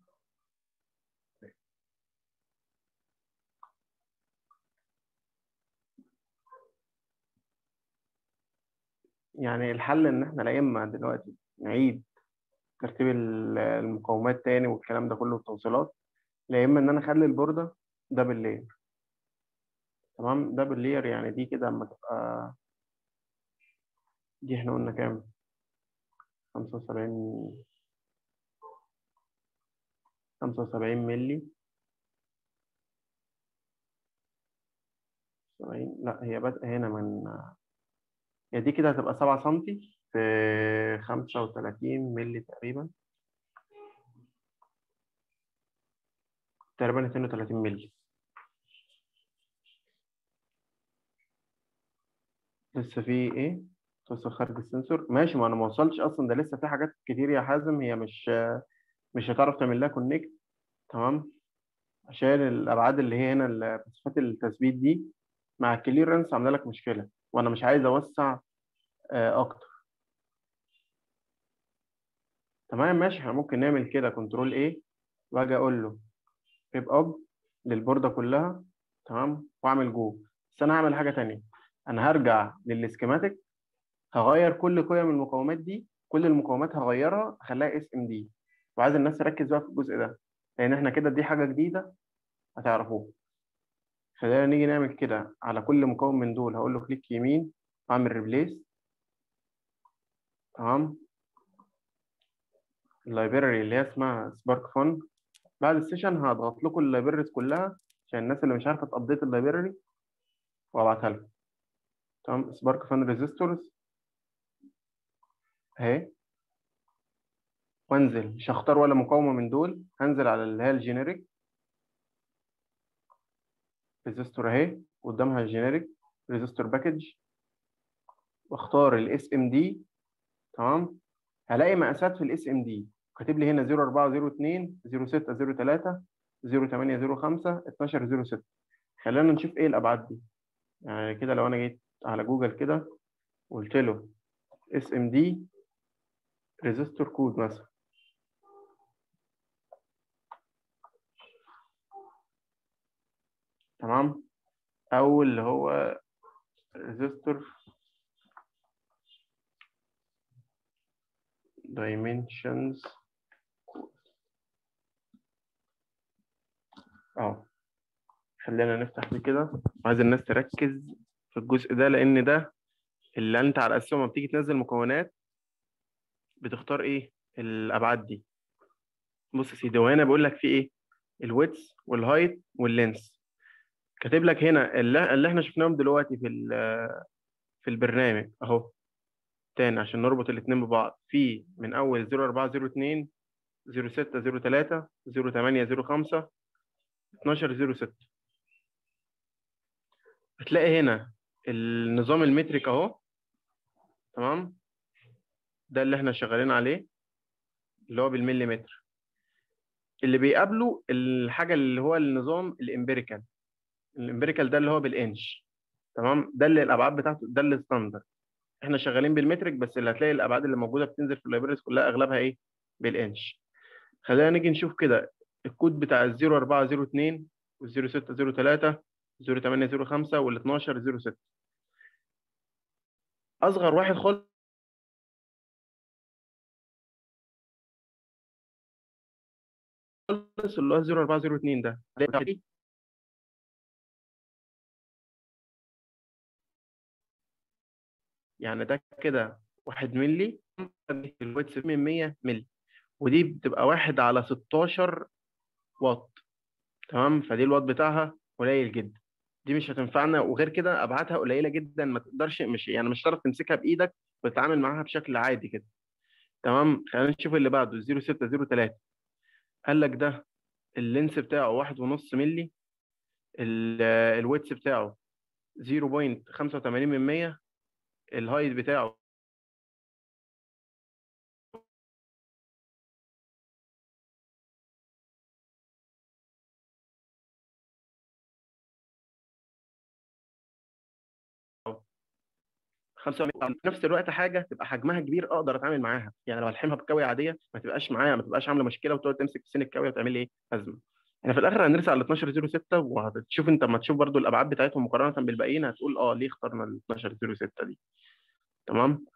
يعني الحل ان احنا لا اما دلوقتي نعيد ترتيب المقاومات تاني والكلام ده كله التوصيلات، لا اما ان انا اخلي البوردة دبل لاير. تمام، دبل لاير يعني دي كده اما تبقى، دي احنا قلنا كام؟ 75 مللي. 70، لا هي بادئة هنا من، هي دي كده هتبقى 7 سنتي في 35 مللي تقريبا، 32 مللي. لسه في ايه؟ توصل خارج السنسور، ماشي، ما انا ما وصلتش اصلا، ده لسه في حاجات كتير يا حازم، هي مش هتعرف تعمل لها كونكت. تمام، عشان الابعاد اللي هي هنا مسافات التثبيت دي مع الكليرنس عامله لك مشكله، وانا مش عايز اوسع اكتر. تمام ماشي، احنا ممكن نعمل كده كنترول ايه، واجي اقول له ريب اب للبورده كلها. تمام، واعمل جو. بس انا هعمل حاجه تانية، انا هرجع للسكيماتيك، هغير كل قيم المقاومات دي، كل المقاومات هغيرها اخليها اس ام دي. وعايز الناس تركز بقى في الجزء ده، لان احنا كده دي حاجه جديده هتعرفوها. خلينا نيجي نعمل كده على كل مكون من دول، هقول له كليك يمين واعمل ريبليس. تمام، اللايبراري اللي هي اسمها سبارك فون. بعد السيشن هضغط لكم اللايبراريز كلها عشان الناس اللي مش عارفه تابديت اللايبراري، وابعتها لكم. تمام، سبارك فون ريزيستورز اهي، وانزل مش هختار ولا مقاومه من دول، هنزل على اللي هي الجينيريك ريزيستور اهي، قدامها الجينيريك ريزيستور باكج، واختار الاس ام دي. تمام، هلاقي مقاسات في الاس ام دي كاتب لي هنا 04 02 06 03 08 05 12 06. خلينا نشوف ايه الابعاد دي. يعني كده لو انا جيت على جوجل كده وقلت له اس ام دي ريزيستور كود مثلا، تمام، او اللي هو ريزيستور دايمنشنز اه. خلينا نفتح دي كده، عايز الناس تركز في الجزء ده، لان ده اللي انت على اساسه لما بتيجي تنزل مكونات بتختار ايه الابعاد دي. بص يا سيدي، وهنا بيقول لك في ايه، الويدث والهايت واللينس. كاتب لك هنا اللي احنا شفناهم دلوقتي في البرنامج اهو. تاني عشان نربط الاثنين ببعض، في من اول 04 02 06 03 08 05 12 06. هتلاقي هنا النظام المترك اهو، تمام، ده اللي احنا شغالين عليه اللي هو بالمليمتر. اللي بيقابله الحاجه اللي هو النظام الامبيريكال. الامبيريكال ده اللي هو بالانش، تمام، ده اللي الابعاد بتاعته ده الستاندرد. احنا شغالين بالمترك، بس اللي هتلاقي الابعاد اللي موجوده بتنزل في اللايبريز كلها اغلبها ايه؟ بالانش. خلينا نيجي نشوف كده الكود بتاع ال 0402 وال 0603 0805 وال 1206. اصغر واحد خالص اللي هو 0402 ده يعني ده كده 1 مللي، الويتس من 100 مللي، ودي بتبقى 1 على 16 واط، تمام. فدي الواط بتاعها قليل جدا، دي مش هتنفعنا. وغير كده ابعادها قليله جدا، ما تقدرش مش هتعرف تمسكها بايدك وتتعامل معاها بشكل عادي كده، تمام. خلينا نشوف اللي بعده 0603. قال لك ده اللينس بتاعه 1.5 مللي، الويتس بتاعه 0.85 الهايت بتاعه 5. في نفس الوقت حاجه تبقى حجمها كبير اقدر اتعامل معاها، يعني لو هلحمها بكاويه عاديه ما تبقاش معايا، ما تبقاش عامله مشكله وتقعد تمسك في سن الكاويه وتعمل لي ايه ازمه. احنا في الاخر هنرسل على 1206، وهتشوف انت لما تشوف برضو الابعاد بتاعتهم مقارنه بالباقيين هتقول اه ليه اخترنا ال 1206 دي، تمام.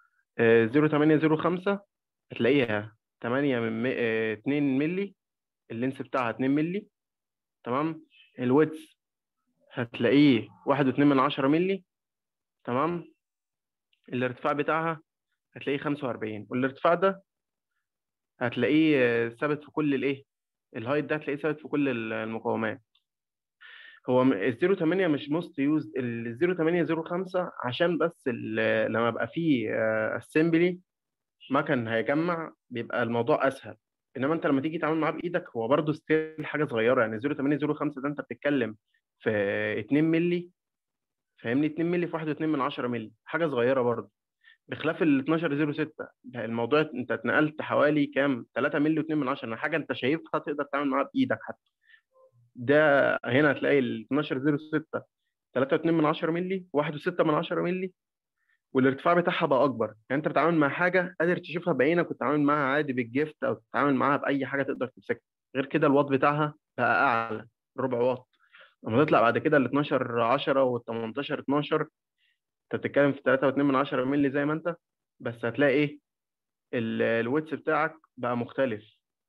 0805 هتلاقيها 8 من 2 مللي، اللينس بتاعها 2 مللي، تمام. الويدث هتلاقيه 1.2 من 10 مللي، تمام. الارتفاع بتاعها هتلاقيه 45، والارتفاع ده هتلاقيه ثابت في كل الايه، الهايت ده هتلاقيه ثابت في كل المقاومات. هو ال 08 مش موست يوز، ال 0805 عشان بس لما يبقى فيه اسمبلي مكن هيجمع بيبقى الموضوع اسهل. انما انت لما تيجي تتعامل معاه بايدك هو برضه ستيل حاجه صغيره، يعني 0805 ده انت بتتكلم في 2 مللي، فاهمني؟ 2 مللي في 1.2 من 10 مللي، حاجه صغيره برضه. بخلاف ال 1206 الموضوع انت اتنقلت حوالي كام 3 مللي و2 من 10، حاجه انت شايفها تقدر تتعامل معاها بايدك حتى. ده هنا هتلاقي ال 1206 3.2 من 10 مللي، 1.6 من 10 مللي، والارتفاع بتاعها بقى اكبر. يعني انت بتتعامل مع حاجه قادر تشوفها بعينك وتتعامل معاها عادي بالجفت او تتعامل معاها باي حاجه تقدر تمسكها. غير كده الواط بتاعها بقى اعلى، ربع واط. لما تطلع بعد كده ال 12 10 وال 18 12 انت بتتكلم في 3.2 من 10 مللي زي ما انت، بس هتلاقي ايه الويتس بتاعك بقى مختلف.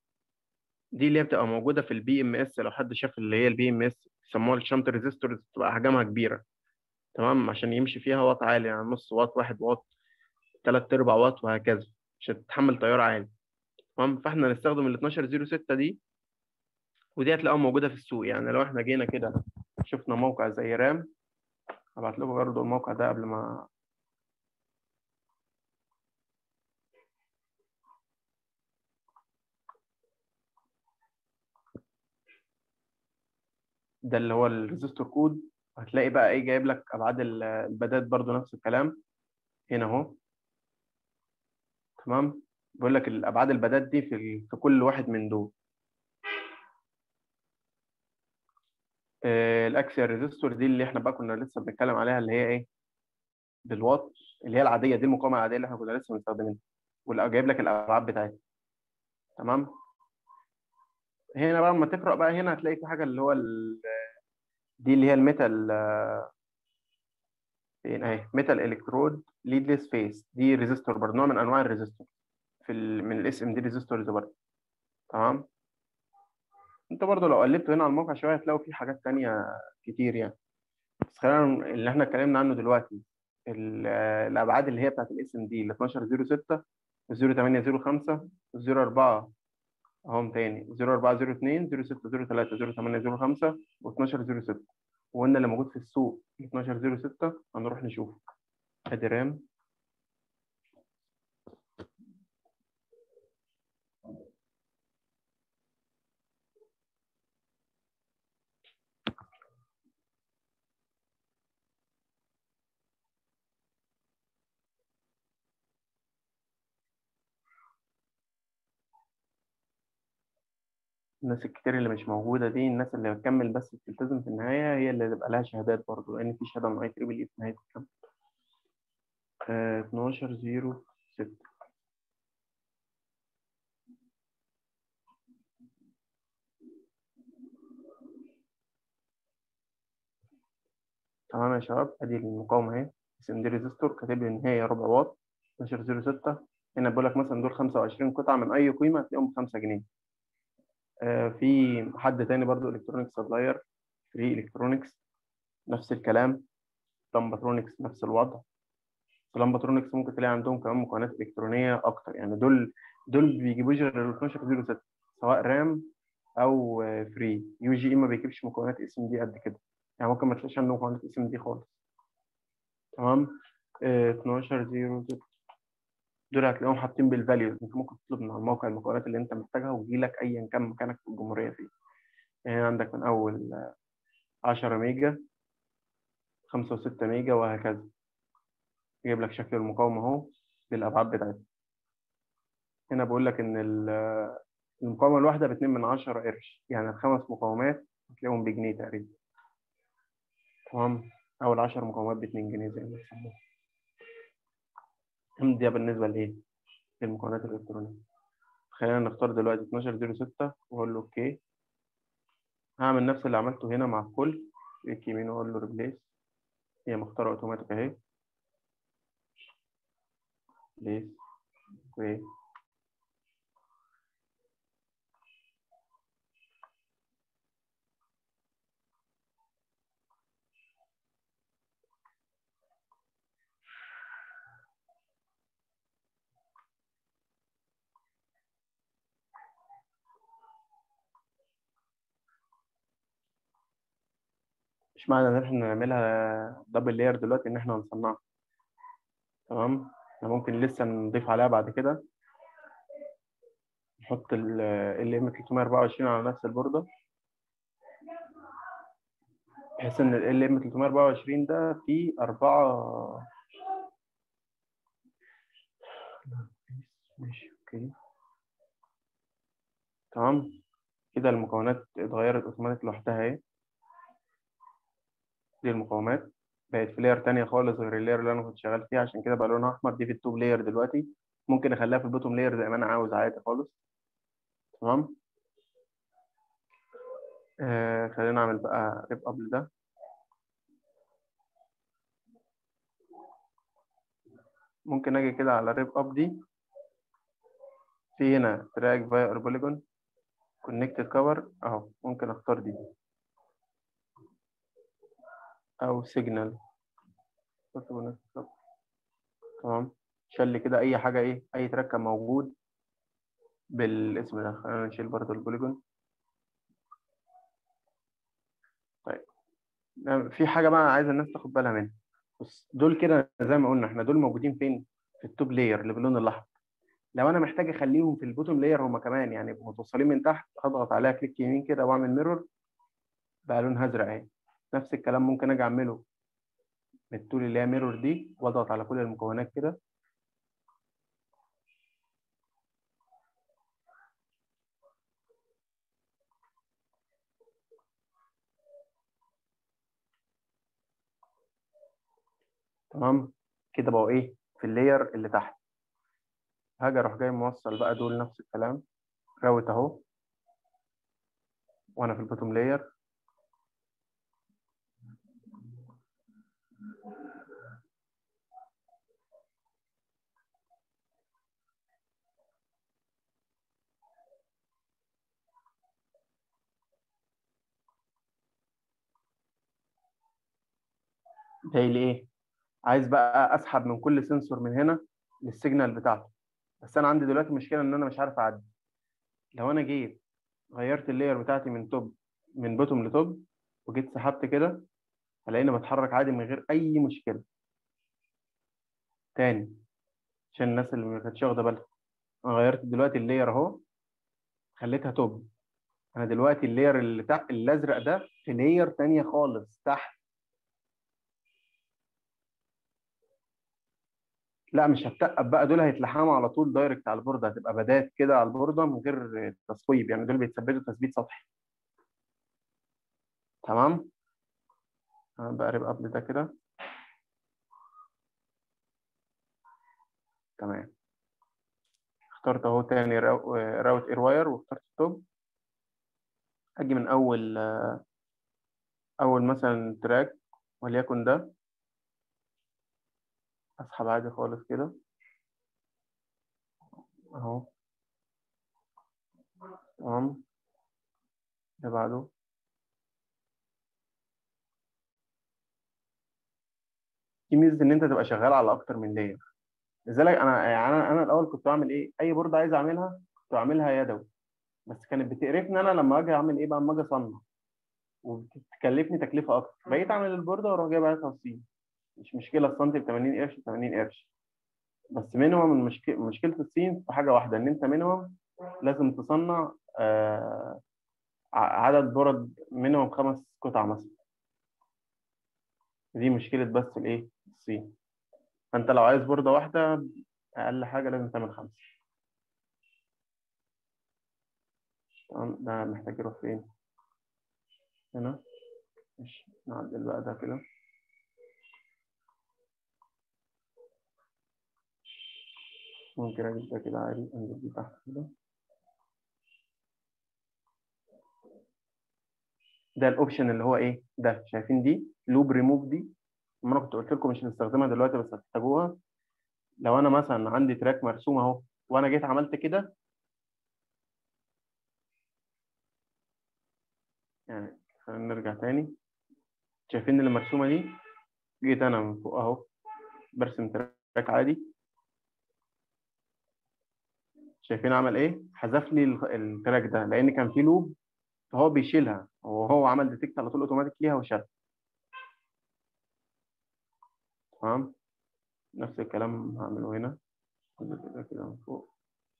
دي اللي هي بتبقى موجوده في البي ام اس، لو حد شاف اللي هي البي ام اس بيسموها الشنت ريزيستورز، بتبقى احجامها كبيره، تمام، عشان يمشي فيها واط عالي، يعني نص واط، 1 واط، 3/4 واط، وهكذا، عشان تتحمل تيار عالي، تمام. فاحنا هنستخدم ال 1206 دي، ودي هتلاقوها موجوده في السوق. يعني لو احنا جينا كده شفنا موقع زي رام، هبعت لكم برضه الموقع ده قبل ما ده اللي هو الريزستور كود. هتلاقي بقى ايه جايب لك ابعاد البدات برضه نفس الكلام هنا اهو، تمام. بيقول لك الابعاد البدات دي في كل واحد من دول. الاكسيال ريزستور دي اللي احنا بقى كنا لسه بنتكلم عليها، اللي هي ايه بالواط، اللي هي العاديه دي، المقاومه العاديه اللي احنا كنا لسه بنستخدمها، واللي جايب لك الابعاد بتاعتها، تمام. هنا بقى لما تقرا بقى هنا هتلاقي في حاجه اللي هو دي اللي هي الميتال، فين اهي، ميتال الكترود ليدلس فيس، دي ريزستور برضه، نوع من انواع الريزستور من الاس ام دي ريزستورز برضه، تمام. انت برضه لو قلبت هنا على الموقع شويه هتلاقوا في حاجات تانية كتير يعني، بس خلينا اللي احنا اتكلمنا عنه دلوقتي الابعاد اللي هي بتاعت الاس ام دي ال 1206 و 0805 و 04 اهم تاني 0402 0603 0805 و 1206. وقلنا اللي موجود في السوق 1206 هنروح نشوفه. ادي رام، الناس الكتير اللي مش موجودة دي، الناس اللي بتكمل بس بتلتزم في النهاية هي اللي تبقى لها شهادات برضه، لأن في شهادة من IEEE في نهاية الكلام. 12/06. تمام يا شباب، ادي المقاومة اهي، SMD ريزيستور كاتب لي ان هي 4 واط. 12/06. هنا بقول لك مثلا دول 25 قطعة من أي قيمة هتلاقيهم ب5 جنيه. في حد تاني برضو الكترونيكس سبلاير، فري الكترونيكس، نفس الكلام. لامباترونكس نفس الوضع. لامباترونكس ممكن تلاقي عندهم كمان مكونات إلكترونية أكتر، يعني دول بيجيبوش غير ال 12/06 سواء رام أو فري. UGE ما بيجيبش مكونات SMD قد كده، يعني ممكن ما تلاقيش عنده مكونات SMD خالص. تمام. 12/06 دول هتلاقيهم حاطين بالفاليوز، انت ممكن تطلب من على الموقع المكونات اللي انت محتاجها وتجي لك ايا كان مكانك في الجمهوريه فيه. يعني عندك من اول 10 ميجا، 5 و6 ميجا وهكذا. يجيب لك شكل المقاومه اهو بالابعاد بتاعتها. هنا بقول لك ان المقاومه الواحده ب 2 من 10 قرش، يعني ال5 مقاومات هتلاقيهم بجنيه تقريبا. تمام. او ال10 مقاومات ب 2 جنيه زي ما بيسموها. دي بالنسبه لايه؟ للمكونات الالكترونيه. خلينا نختار دلوقتي 12/06 واقول له اوكي. هعمل نفس اللي عملته هنا مع الكل، كليك يمين واقول له ريبليس. هي مختارة اوتوماتيك اهي. ريبليس. اوكي. مش معنى ان احنا نعملها دبل لاير دلوقتي ان احنا هنصنعها. تمام. احنا ممكن لسه نضيف عليها بعد كده، نحط ال LM324 على نفس البوردة، بحيث ان ال LM324 ده فيه 4. ماشي اوكي. تمام. كده المكونات اتغيرت اوتوماتيك لوحدها اهي. دي المقاومات بقت في لاير تانية خالص غير اللاير اللي انا كنت شغال فيها، عشان كده بقى لونها احمر. دي في التوب لاير دلوقتي، ممكن اخليها في البوتوم لاير زي ما انا عاوز عادي خالص. تمام. خلينا نعمل بقى ريب اب ده. ممكن اجي كده على ريب اب دي، في هنا تراك فاير بوليجون كونكتد كفر اهو، ممكن اختار دي او سيجنال. تمام. شال لي كده اي حاجه، ايه اي تراك كان موجود بالاسم ده. خلينا نشيل برضه البوليجون. طيب في حاجه بقى عايز الناس تاخد بالها منها. بص دول كده زي ما قلنا احنا دول موجودين فين؟ في التوب لاير اللي باللون الاحمر. لو انا محتاج اخليهم في البوتوم لاير هما كمان، يعني متوصلين من تحت، اضغط عليها كليك يمين كده واعمل ميرور، بقى لونها ازرق اهي. نفس الكلام ممكن اجي اعمله من التول اللي هي ميرور دي، واضغط على كل المكونات كده. تمام. كده بقوا ايه؟ في اللاير اللي تحت. هاجي اروح جاي موصل بقى دول نفس الكلام، راوت اهو، وانا في البوتوم لاير. زي لي ايه؟ عايز بقى اسحب من كل سنسور من هنا للسيجنال بتاعته، بس انا عندي دلوقتي مشكله ان انا مش عارف اعدي. لو انا جيت غيرت اللاير بتاعتي من توب، من بوتوم لتوب، وجيت سحبت كده، هلاقيني بتحرك عادي من غير اي مشكله. تاني عشان الناس اللي ما كانتش واخده بالها، انا غيرت دلوقتي اللاير اهو، خليتها توب. انا دلوقتي اللاير اللي تحت الازرق ده في لاير تانية خالص تحت. لا مش هتتقب بقى، دول هيتلحموا على طول دايركت على البورده، هتبقى بدات كده على البورده من غير تصويب، يعني دول بيتثبتوا تثبيت سطحي. تمام. بقى ريب اب ده كده. تمام. اخترت اهو تاني راوت اير واير، واخترت ستوب. اجي من اول مثلا تراك وليكن ده، اسحب عادي خالص كده اهو. تمام. اللي بعده. في ميزه ان انت تبقى شغال على اكتر من لاير. لذلك انا يعني انا الاول كنت بعمل ايه، اي بورد عايز اعملها كنت بعملها يدوي، بس كانت بتقرفني انا لما اجي اعمل ايه بقى، لما اجي اصنع وبتكلفني تكلفه اكتر، بقيت اعمل البورده واروح جايب عليها توصيل. مش مشكله السنتي ب 80 قرش، 80 قرش. بس مينيمم مشكله الصين في حاجه واحده، ان انت مينيمم لازم تصنع عدد برد مينيمم 5 قطع مثلا. دي مشكله بس الايه، الصين. فانت لو عايز بورده واحده اقل حاجه لازم تعمل 5. تمام. ده محتاج يروح فين؟ هنا. ماشي، نعدل بقى ده كده. ممكن اجيب ده كده عادي، انزل دي تحت كده. ده الاوبشن اللي هو ايه ده، شايفين دي لوب ريموف دي؟ اما انا كنت قلت لكم مش هنستخدمها دلوقتي بس هتحتاجوها. لو انا مثلا عندي تراك مرسوم اهو، وانا جيت عملت كده، يعني خلينا نرجع تاني. شايفين اللي مرسومه دي؟ جيت انا من فوق اهو برسم تراك عادي. شايفين عمل ايه؟ حذف لي التراك ده لان كان فيه لوب، فهو بيشيلها، وهو عمل ديتكت على طول اوتوماتيك ليها وشال. تمام. نفس الكلام هعمله هنا كده كده من فوق.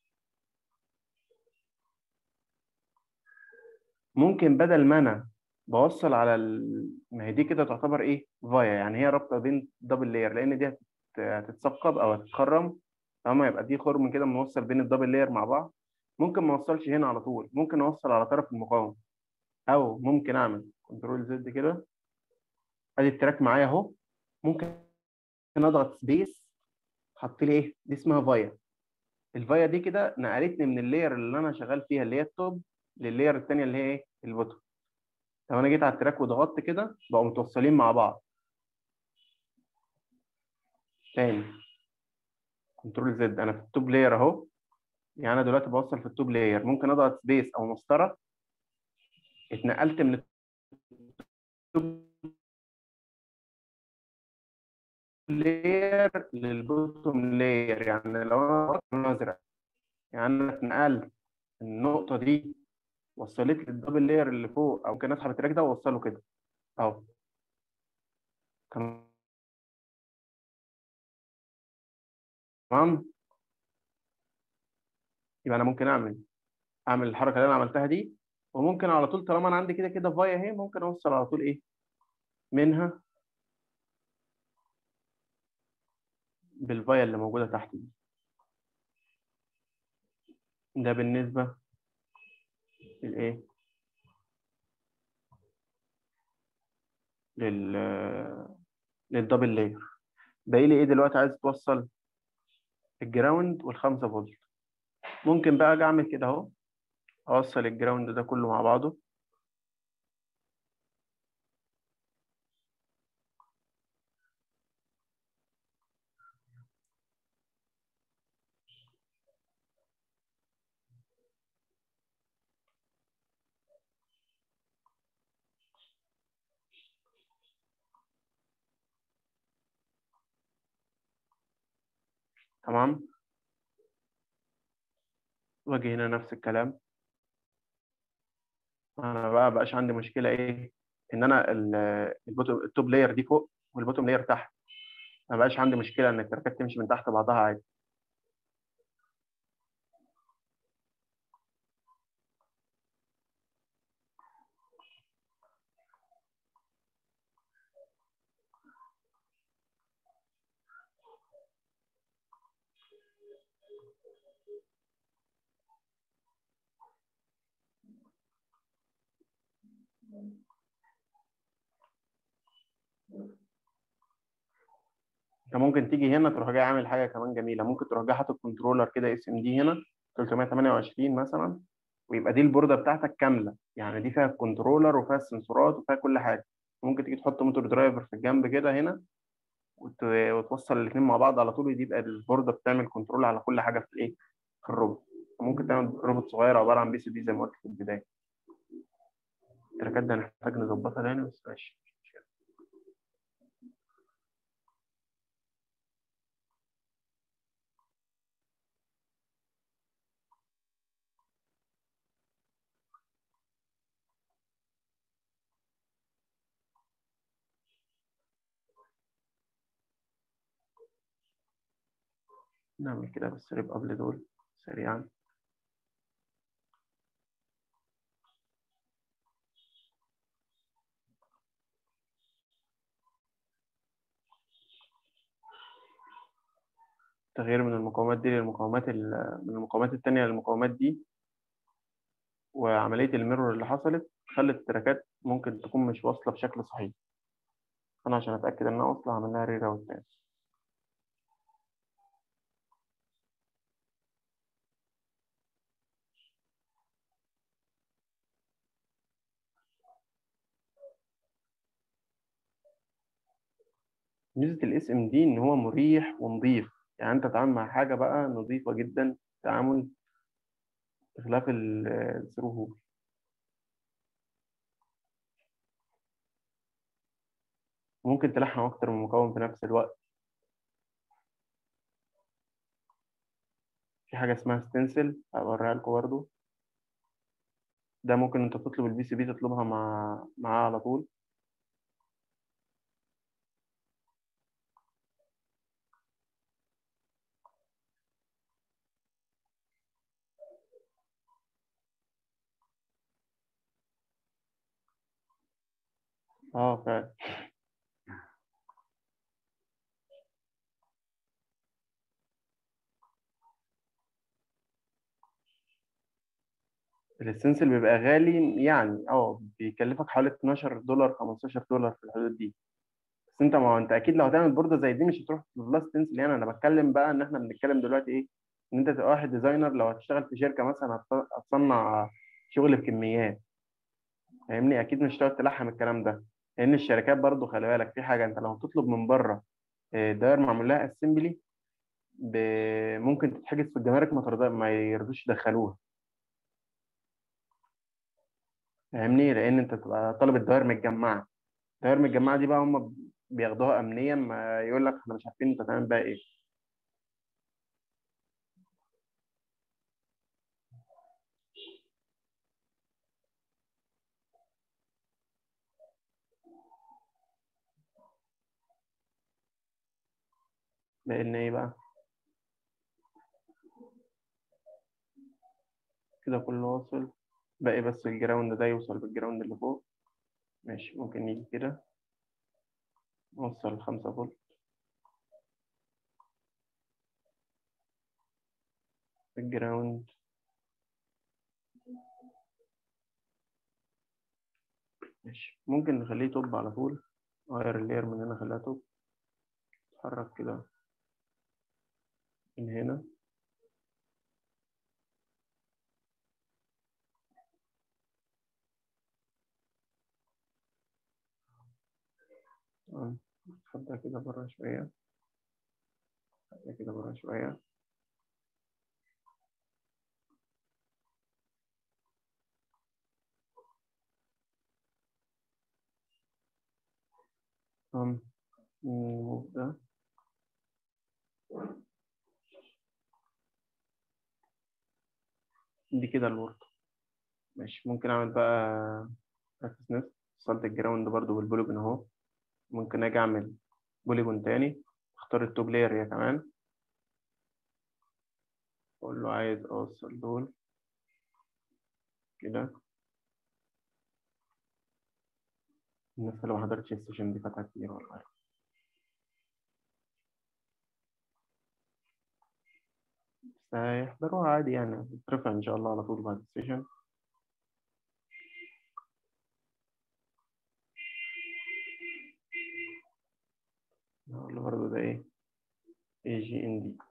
ممكن بدل ما انا بوصل على ما هي دي كده تعتبر ايه، فايا، يعني هي رابطه بين دبل لاير، لان دي هتتثقب او هتتخرم. تمام. يبقى دي خرم كده موصل بين الدبل لاير مع بعض. ممكن ما اوصلش هنا على طول، ممكن اوصل على طرف المقاومه، او ممكن اعمل كنترول زد كده. ادي التراك معايا اهو. ممكن اضغط سبيس، حط لي ايه دي، اسمها فايا. الفايا دي كده نقلتني من اللاير اللي انا شغال فيها اللي هي التوب، لللاير الثانيه اللي هي ايه، البوتوم. لو انا جيت على التراك وضغطت كده بقوا متوصلين مع بعض. تاني كنترول زد، انا في التوب لاير اهو. يعني انا دلوقتي بوصل في التوب لاير، ممكن اضغط سبيس او مسطره، اتنقلت من التوب لاير للبوتوم لاير. يعني لو انا ضغطت ازرق، يعني انا اتنقلت النقطه دي، وصلت لي الدبل لاير اللي فوق، او ممكن اسحب التراك ده واوصله كده اهو. تمام. يبقى انا ممكن اعمل الحركه اللي انا عملتها دي، وممكن على طول طالما انا عندي كده كده فايا اهي، ممكن اوصل على طول ايه منها بالفايا اللي موجوده تحت دي. ده بالنسبه للايه، لل للدبل لاير. باقي لي ايه دلوقتي؟ عايز توصل الجراوند والخمسة فولت. ممكن بقى اجي اعمل كده اهو، اوصل الجراوند ده كله مع بعضه. تمام. واجي هنا نفس الكلام. انا بقى بقاش عندي مشكله ايه، ان انا التوب لاير دي فوق والبوتوم لاير تحت. ما بقاش عندي مشكله ان التركات تمشي من تحت بعضها عادي. انت ممكن تيجي هنا تروح جاي عامل حاجه كمان جميله، ممكن تروح جاي حاطط كنترولر كده اس ام دي هنا 328 مثلا، ويبقى دي البورده بتاعتك كامله، يعني دي فيها الكنترولر وفيها السنسورات وفيها كل حاجه. ممكن تيجي تحط موتور درايفر في الجنب كده هنا، وتوصل الاثنين مع بعض على طول، ودي يبقى البورده بتعمل كنترول على كل حاجه في الايه، في الروبوت. ممكن تعمل روبوت صغير عباره عن بي سي بي زي ما قلت في البدايه. التراكات دي هنحتاج نظبطها تاني بس ماشي. نعمل كده بس ريب قبل دول سريعا. تغيير من المقاومات دي للمقاومات من المقاومات التانية للمقاومات دي، وعملية الميرور اللي حصلت خلت التراكات ممكن تكون مش واصلة بشكل صحيح. أنا عشان أتأكد إنها واصلة هعمل لها ري راوت تاني. ميزة الاس ام دي إن هو مريح ونظيف، يعني أنت تتعامل مع حاجة بقى نظيفة جدا تعامل، بخلاف الثرو هول. ممكن تلحم أكتر من مكون في نفس الوقت. في حاجة اسمها ستنسل هوريها لكم برضه، ده ممكن أنت تطلب البي سي بي تطلبها معاه على طول. اه فعلا. الستنسل بيبقى غالي، يعني بيكلفك حوالي $12 $15 في الحدود دي. بس انت، ما هو انت اكيد لو هتعمل بورده زي دي مش هتروح تطلب لها ستنسل. يعني انا بتكلم بقى ان احنا بنتكلم دلوقتي ايه، ان انت تبقى واحد ديزاينر لو هتشتغل في شركه مثلا هتصنع شغل بكميات، فاهمني؟ اكيد مش هتقعد تلحم الكلام ده، لان الشركات برضو خلي بالك في حاجه، انت لو هتطلب من بره داير معمول لها اسمبلي، ممكن تتحجز في الجمارك، ما يرضوش يدخلوها، فاهمني؟ لان انت تبقى طالب الدوائر متجمعه. الدوائر المتجمعه دي بقى هم بياخدوها امنيا، ما يقول لك احنا مش عارفين انت تعمل بقى ايه. لان ايه بقى، كده كله واصل، باقي بس الجراوند ده يوصل بالجراوند اللي فوق. ماشي، ممكن نيجي كده نوصل 5 فولت بالجراوند. ماشي، ممكن نخليه توب على طول، غير اللير من هنا خليها توب، اتحرك كده من هنا. خدها كده بره شوية، خدها كده بره شوية. نموف ده. دي كده الورد. ماشي، ممكن اعمل بقى براكتس نت. وصلت الجراوند برضو بالبوليجون اهو. ممكن اجي اعمل بوليجون تاني، اختار التوب لاير هي كمان، اقول له عايز اوصل دول كده. الناس اللي ما حضرتش السيشن دي فاتها كتير والله. بس هيحضروها عادي، يعني هتترفع ان شاء الله على طول بعد السيشن. ده ايه اي جي ان دي.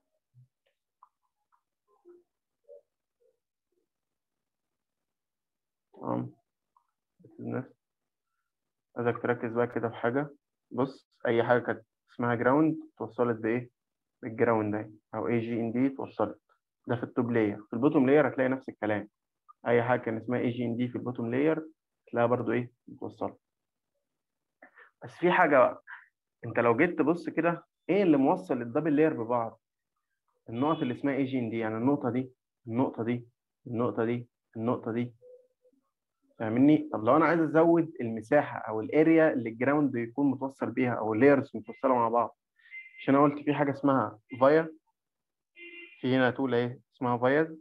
تمام. الناس عايزك تركز بقى كده في حاجة. بص، أي حاجة كانت اسمها جراوند اتوصلت بإيه؟ بالجراوند ده، أو اي جي ان دي اتوصلت. ده في التوب لاير. في البوتوم لاير هتلاقي نفس الكلام. أي حاجة كان اسمها اي جي ان دي في البوتوم لاير تلاقيها برضو إيه؟ متوصلة. بس في حاجة بقى، أنت لو جيت تبص كده إيه اللي موصل الدبل لاير ببعض؟ النقط اللي اسمها اي جي ان دي، يعني النقطة دي، النقطة دي، النقطة دي، النقطة دي. فاهمني؟ طب لو انا عايز ازود المساحه او الاريا اللي الجراوند يكون متوصل بيها او اللايرز متوصله مع بعض، عشان انا قلت في حاجه اسمها فايا، في هنا تول اهي اسمها فايز.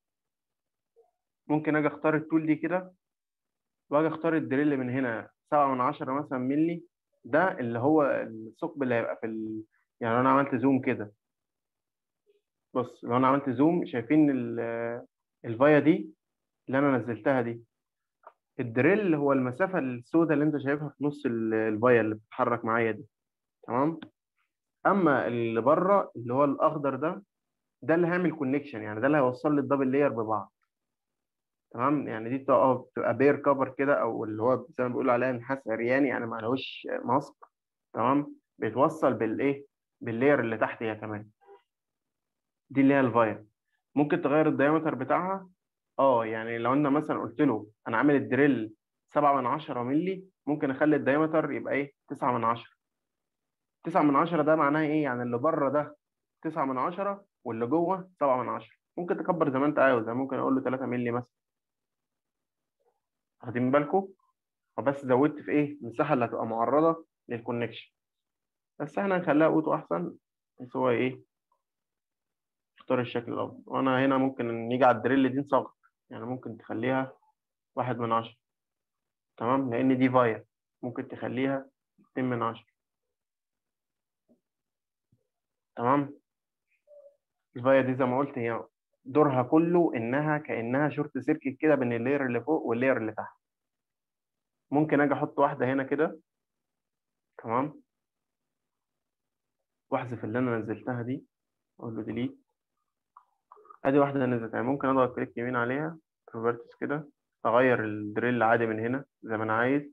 ممكن اجي اختار التول دي كده واجي اختار الدريل من هنا 7/10 مثلا ملي. ده اللي هو الثقب اللي هيبقى يعني لو انا عملت زوم كده، بص لو انا عملت زوم شايفين الفايا دي اللي انا نزلتها دي. الدريل هو المسافه السوداء اللي انت شايفها في نص الفايا اللي بتتحرك معايا دي. تمام. اما اللي بره اللي هو الاخضر ده، ده اللي هيعمل كونكشن، يعني ده اللي هيوصل لي الدبل لاير ببعض. تمام. يعني دي بتبقى بير كفر كده، او اللي هو زي ما بيقولوا عليها نحاس عرياني، يعني ما لهوش ماسك. تمام. بيتوصل بالايه، باللاير اللي تحت هي كمان. دي اللي هي الفاير. ممكن تغير الدايمتر بتاعها. يعني لو انت مثلا قلت له انا عامل الدريل 7/10 ملي، ممكن اخلي الدايمتر يبقى ايه 9/10. 9/10 ده معناها ايه؟ يعني اللي بره ده 9/10 واللي جوه 7/10. ممكن تكبر زي ما انت عاوز، يعني ممكن اقول له 3 مللي مثلا. واخدين بالكم؟ فبس زودت في ايه المساحه اللي هتبقى معرضه للكونكشن. بس احنا هنخليها اوتو احسن، بس هو ايه اختار الشكل الافضل. وانا هنا ممكن نيجي على الدريل دي نصغر، يعني ممكن تخليها 1/10. تمام. لان دي فاير ممكن تخليها 2/10. تمام. الفاير دي زي ما قلت هي دورها كله انها كانها شورت سيركت كده بين اللاير اللي فوق واللاير اللي تحت. ممكن اجي احط واحده هنا كده. تمام. واحذف اللي انا نزلتها دي، اقول له ديليت. ادي واحده نزلت. يعني ممكن اضغط كليك يمين عليها بروبرتيز كده، اغير الدريل عادي من هنا زي ما انا عايز.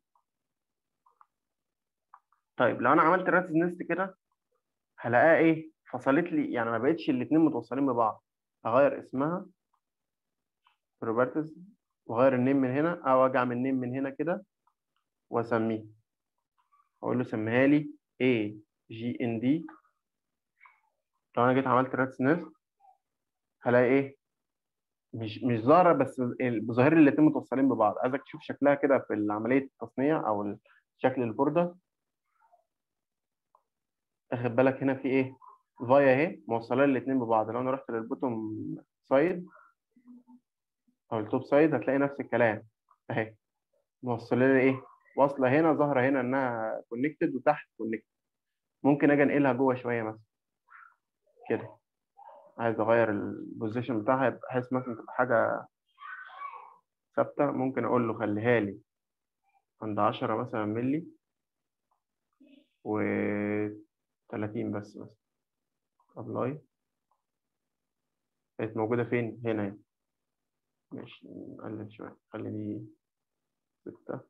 طيب لو انا عملت راتز نست كده هلاقيها ايه فصلت لي، يعني ما بقتش الاثنين متوصلين ببعض. اغير اسمها بروبرتيز واغير النيم من هنا، او اجي اعمل نيم من هنا كده واسميه، اقول له سميها لي اي جي ان دي. لو انا جيت عملت راتز نست هلاقي ايه مش ظاهره، بس ظاهر لي الاثنين متوصلين ببعض. عايزك تشوف شكلها كده في عمليه التصنيع او شكل البورده. اخد بالك هنا في ايه فايا اهي موصله لي الاثنين ببعض. لو انا رحت للبوتوم سايد او التوب سايد هتلاقي نفس الكلام اهي موصله لي ايه واصله هنا ظاهره هنا انها كونكتد وتحت كونكتد. ممكن اجي انقلها جوه شويه مثلا كده، عايز اغير البوزيشن بتاعها بحيث مثلا تبقى حاجه ثابته. ممكن اقول له خليها لي عند 10 مثلا ملي و 30 بس مثلا. ابلاي. بقت موجودة فين؟ هنا اهي. ماشي نقلل شوية، خلي دي 6.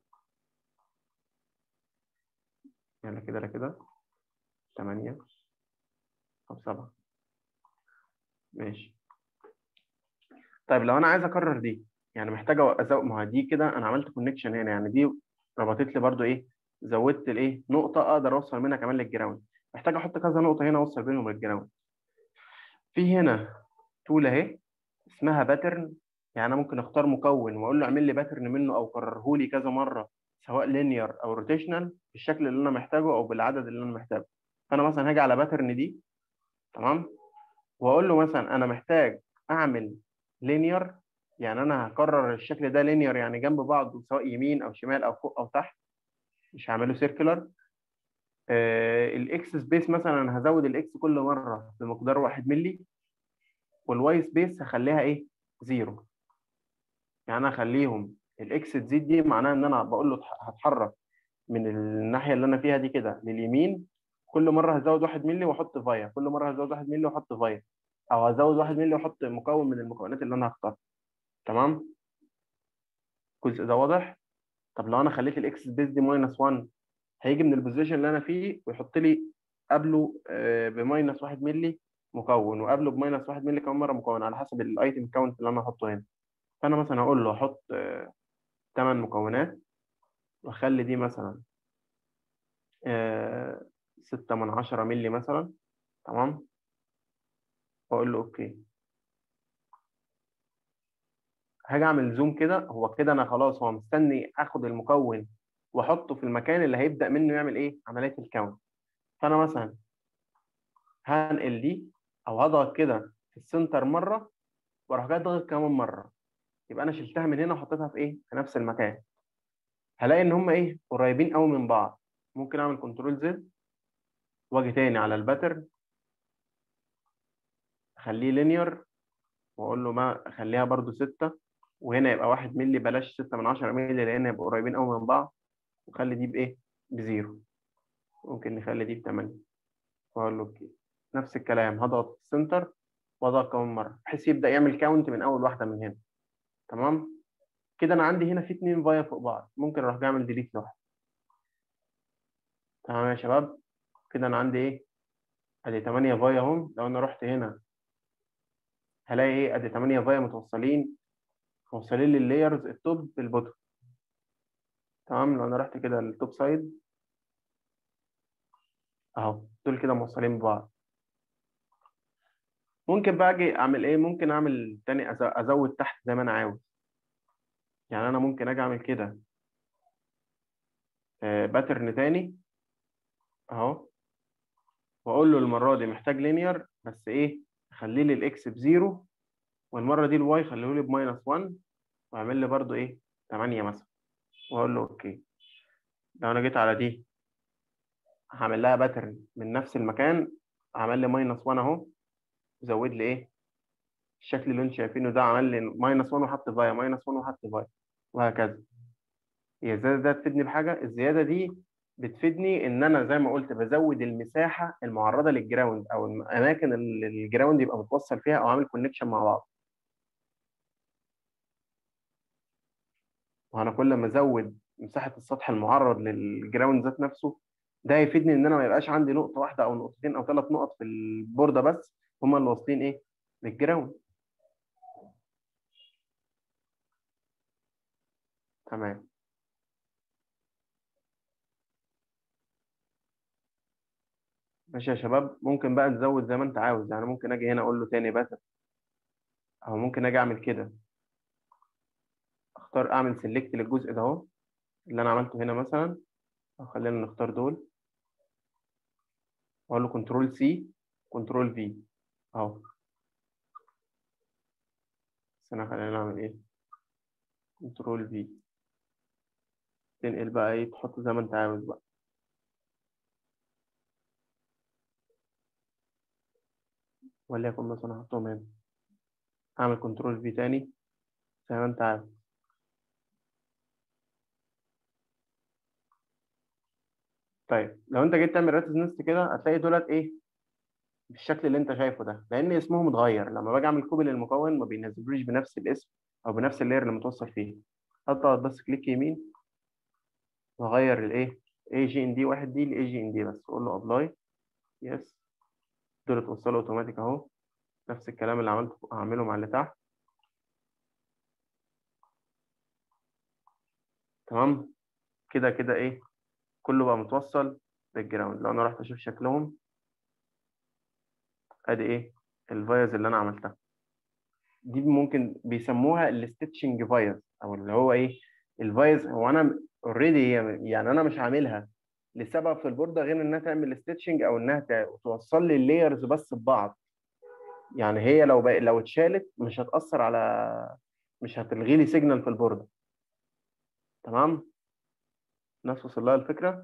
يعني كده لا كده 8 أو 7. ماشي. طيب لو أنا عايز أكرر دي، يعني محتاج أزود، ما هو دي كده أنا عملت كونكشن هنا، يعني دي ربطت لي برضو إيه، زودت الإيه نقطة أقدر أوصل منها كمان للجراوند. محتاج أحط كذا نقطة هنا أوصل بينهم للجراوند. في هنا تول أهي اسمها باترن. يعني انا ممكن اختار مكون واقول له اعمل لي باترن منه او كرره لي كذا مره، سواء لينير او روتيشنال بالشكل اللي انا محتاجه او بالعدد اللي انا محتاجه. فانا مثلا هاجي على باترن دي. تمام. واقول له مثلا انا محتاج اعمل لينير، يعني انا هكرر الشكل ده لينير يعني جنب بعض سواء يمين او شمال او فوق او تحت، مش هعمله سيركلر. الاكس سبيس مثلا انا هزود الاكس كل مره بمقدار 1 مللي، والواي سبيس هخليها ايه 0. يعني انا اخليهم الاكس تزيد دي معناها ان انا بقول له هتحرك من الناحيه اللي انا فيها دي كده لليمين كل مره هزود 1 مللي واحط فايا، كل مره هزود 1 مللي واحط فايا، او هزود 1 مللي واحط مكون من المكونات اللي انا هختارها. تمام، الجزء ده واضح؟ طب لو انا خليت الاكس سبيس دي -1، هيجي من البوزيشن اللي انا فيه ويحط لي قبله بماينس 1 مللي مكون، وقبله بماينس 1 مللي كمان مره مكون، على حسب الايتم كاونت اللي انا هحطه هنا. فانا مثلا هقول له احط 8 مكونات، واخلي دي مثلا 6 من 10 مللي مثلا. تمام، واقول له اوكي. هاجي اعمل زوم كده، هو كده انا خلاص هو مستني اخد المكون واحطه في المكان اللي هيبدا منه يعمل ايه عمليه الكون. فانا مثلا هنقل دي، او هضغط كده في السنتر مره، واروح جاي ضاغط كمان مره، يبقى انا شلتها من هنا وحطيتها في ايه في نفس المكان. هلاقي ان هم ايه قريبين قوي من بعض. ممكن اعمل كنترول زد واجي تاني على الباترن، اخليه لينير، واقول له ما اخليها برضو 6، وهنا يبقى 1 مللي بلاش 6 من 10 مللي لان يبقوا قريبين قوي من بعض، وخلي دي بايه بزيرو. ممكن نخلي دي ب8، واقول له اوكي. نفس الكلام هضغط في السنتر واضغط كمان مره بحيث يبدا يعمل كاونت من اول واحده من هنا. تمام، كده انا عندي هنا في 2 فايا فوق بعض، ممكن اروح اعمل ديليت لوحده. تمام يا شباب، كده انا عندي ايه ادي 8 فايا اهم. لو انا رحت هنا هلاقي ايه ادي 8 فايا متوصلين، موصلين لللايرز التوب بالبوتوم. تمام، لو انا رحت كده للتوب سايد اهو، دول كده موصلين ببعض. ممكن بقى اجي اعمل ايه، ممكن اعمل تاني ازود تحت زي ما انا عاوز. يعني انا ممكن اجي اعمل كده باترن تاني اهو، واقول له المره دي محتاج لينير، بس ايه خلي لي الاكس بزيرو، والمره دي الواي خليه لي ب-1، واعمل لي برضو ايه 8 مثلا، واقول له اوكي. لو انا جيت على دي هعمل لها باترن من نفس المكان، عمل لي -1 اهو، زود لي ايه الشكل اللي انتم شايفينه ده، عمل لي -1 وحط فايا -1 وحط فايا، وهكذا. هي الزياده ده تفيدني بحاجه، الزياده دي بتفيدني ان انا زي ما قلت بزود المساحه المعرضه للجراوند، او الاماكن اللي الجراوند يبقى متوصل فيها او عامل كونكشن مع بعض. وانا كل ما ازود مساحه السطح المعرض للجراوند ذات نفسه، ده هيفيدني ان انا ما يبقاش عندي نقطه واحده او نقطتين او 3 نقط في البورده بس هما اللي واصلين ايه للجراوند. تمام، ماشي يا شباب. ممكن بقى تزود زي ما انت عاوز، يعني ممكن اجي هنا اقول له تاني بس، او ممكن اجي اعمل كده، اختار اعمل سيلكت للجزء ده اهو اللي انا عملته هنا مثلا، او خلينا نختار دول، واقول له كنترول سي كنترول في اهو. بس انا خلينا نعمل ايه كنترول في، تنقل بقى ايه تحط زي ما انت عاوز بقى. وليكن مثلا احطهم هنا، اعمل كنترول في تاني زي ما انت عاوز. طيب لو انت جيت تعمل راتز نست كده هتلاقي دولت ايه بالشكل اللي انت شايفه ده، لان اسمهم اتغير. لما باجي اعمل كوبي للمكون ما بينزلوش بنفس الاسم او بنفس اللاير اللي متوصل فيه. اضغط بس كليك يمين واغير الايه اي جي ان دي 1 دي لاي جي ان دي بس، واقول له ابلاي يس. دول اتوصلوا اوتوماتيك اهو، نفس الكلام اللي عملته هعمله مع اللي تحت. تمام، كده كده ايه كله بقى متوصل بالجراوند. لو انا رحت اشوف شكلهم ادي ايه الفايز اللي انا عملتها دي، ممكن بيسموها الستitching فايز، او اللي هو ايه الفايز. هو انا اوريدي يعني انا مش عاملها لسبب في البوردة غير انها تعمل ستitching، او انها توصل لي اللايرز بس ببعض. يعني هي لو اتشالت مش هتأثر على، مش هتلغي لي سيجنال في البوردة. تمام، الناس وصل لها الفكرة.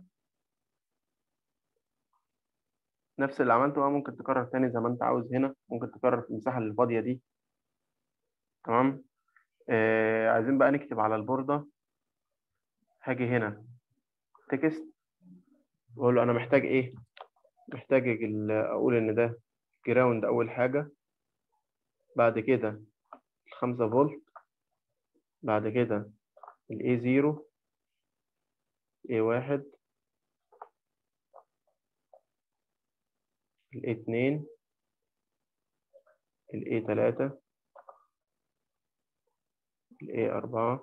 نفس اللي عملته بقى ممكن تكرر تاني زي ما انت عاوز هنا، ممكن تكرر في المساحة اللي فاضية دي. تمام، عايزين بقى نكتب على البوردة. هاجي هنا تكست واقول له انا محتاج ايه محتاج أقول إن ده جراوند أول حاجة، بعد كده 5 فولت، بعد كده A0 A1 A2 A3 A4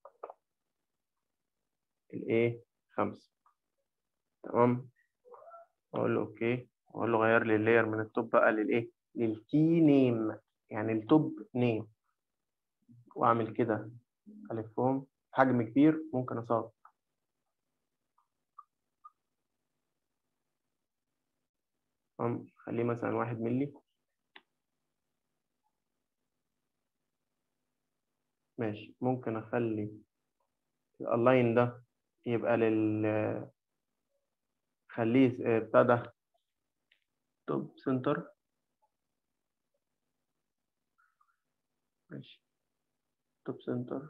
A5. تمام. أقول له أوكي، أقول له غير لي اللاير من التوب بقى للكي نيم، يعني التوب نيم، وأعمل كده ألفهم حجم كبير ممكن أصغر. تمام، خليه مثلا 1 ملي. ماشي، ممكن أخلي اللاين ده يبقى خليه بتاع ده توب سنتر. ماشي، توب سنتر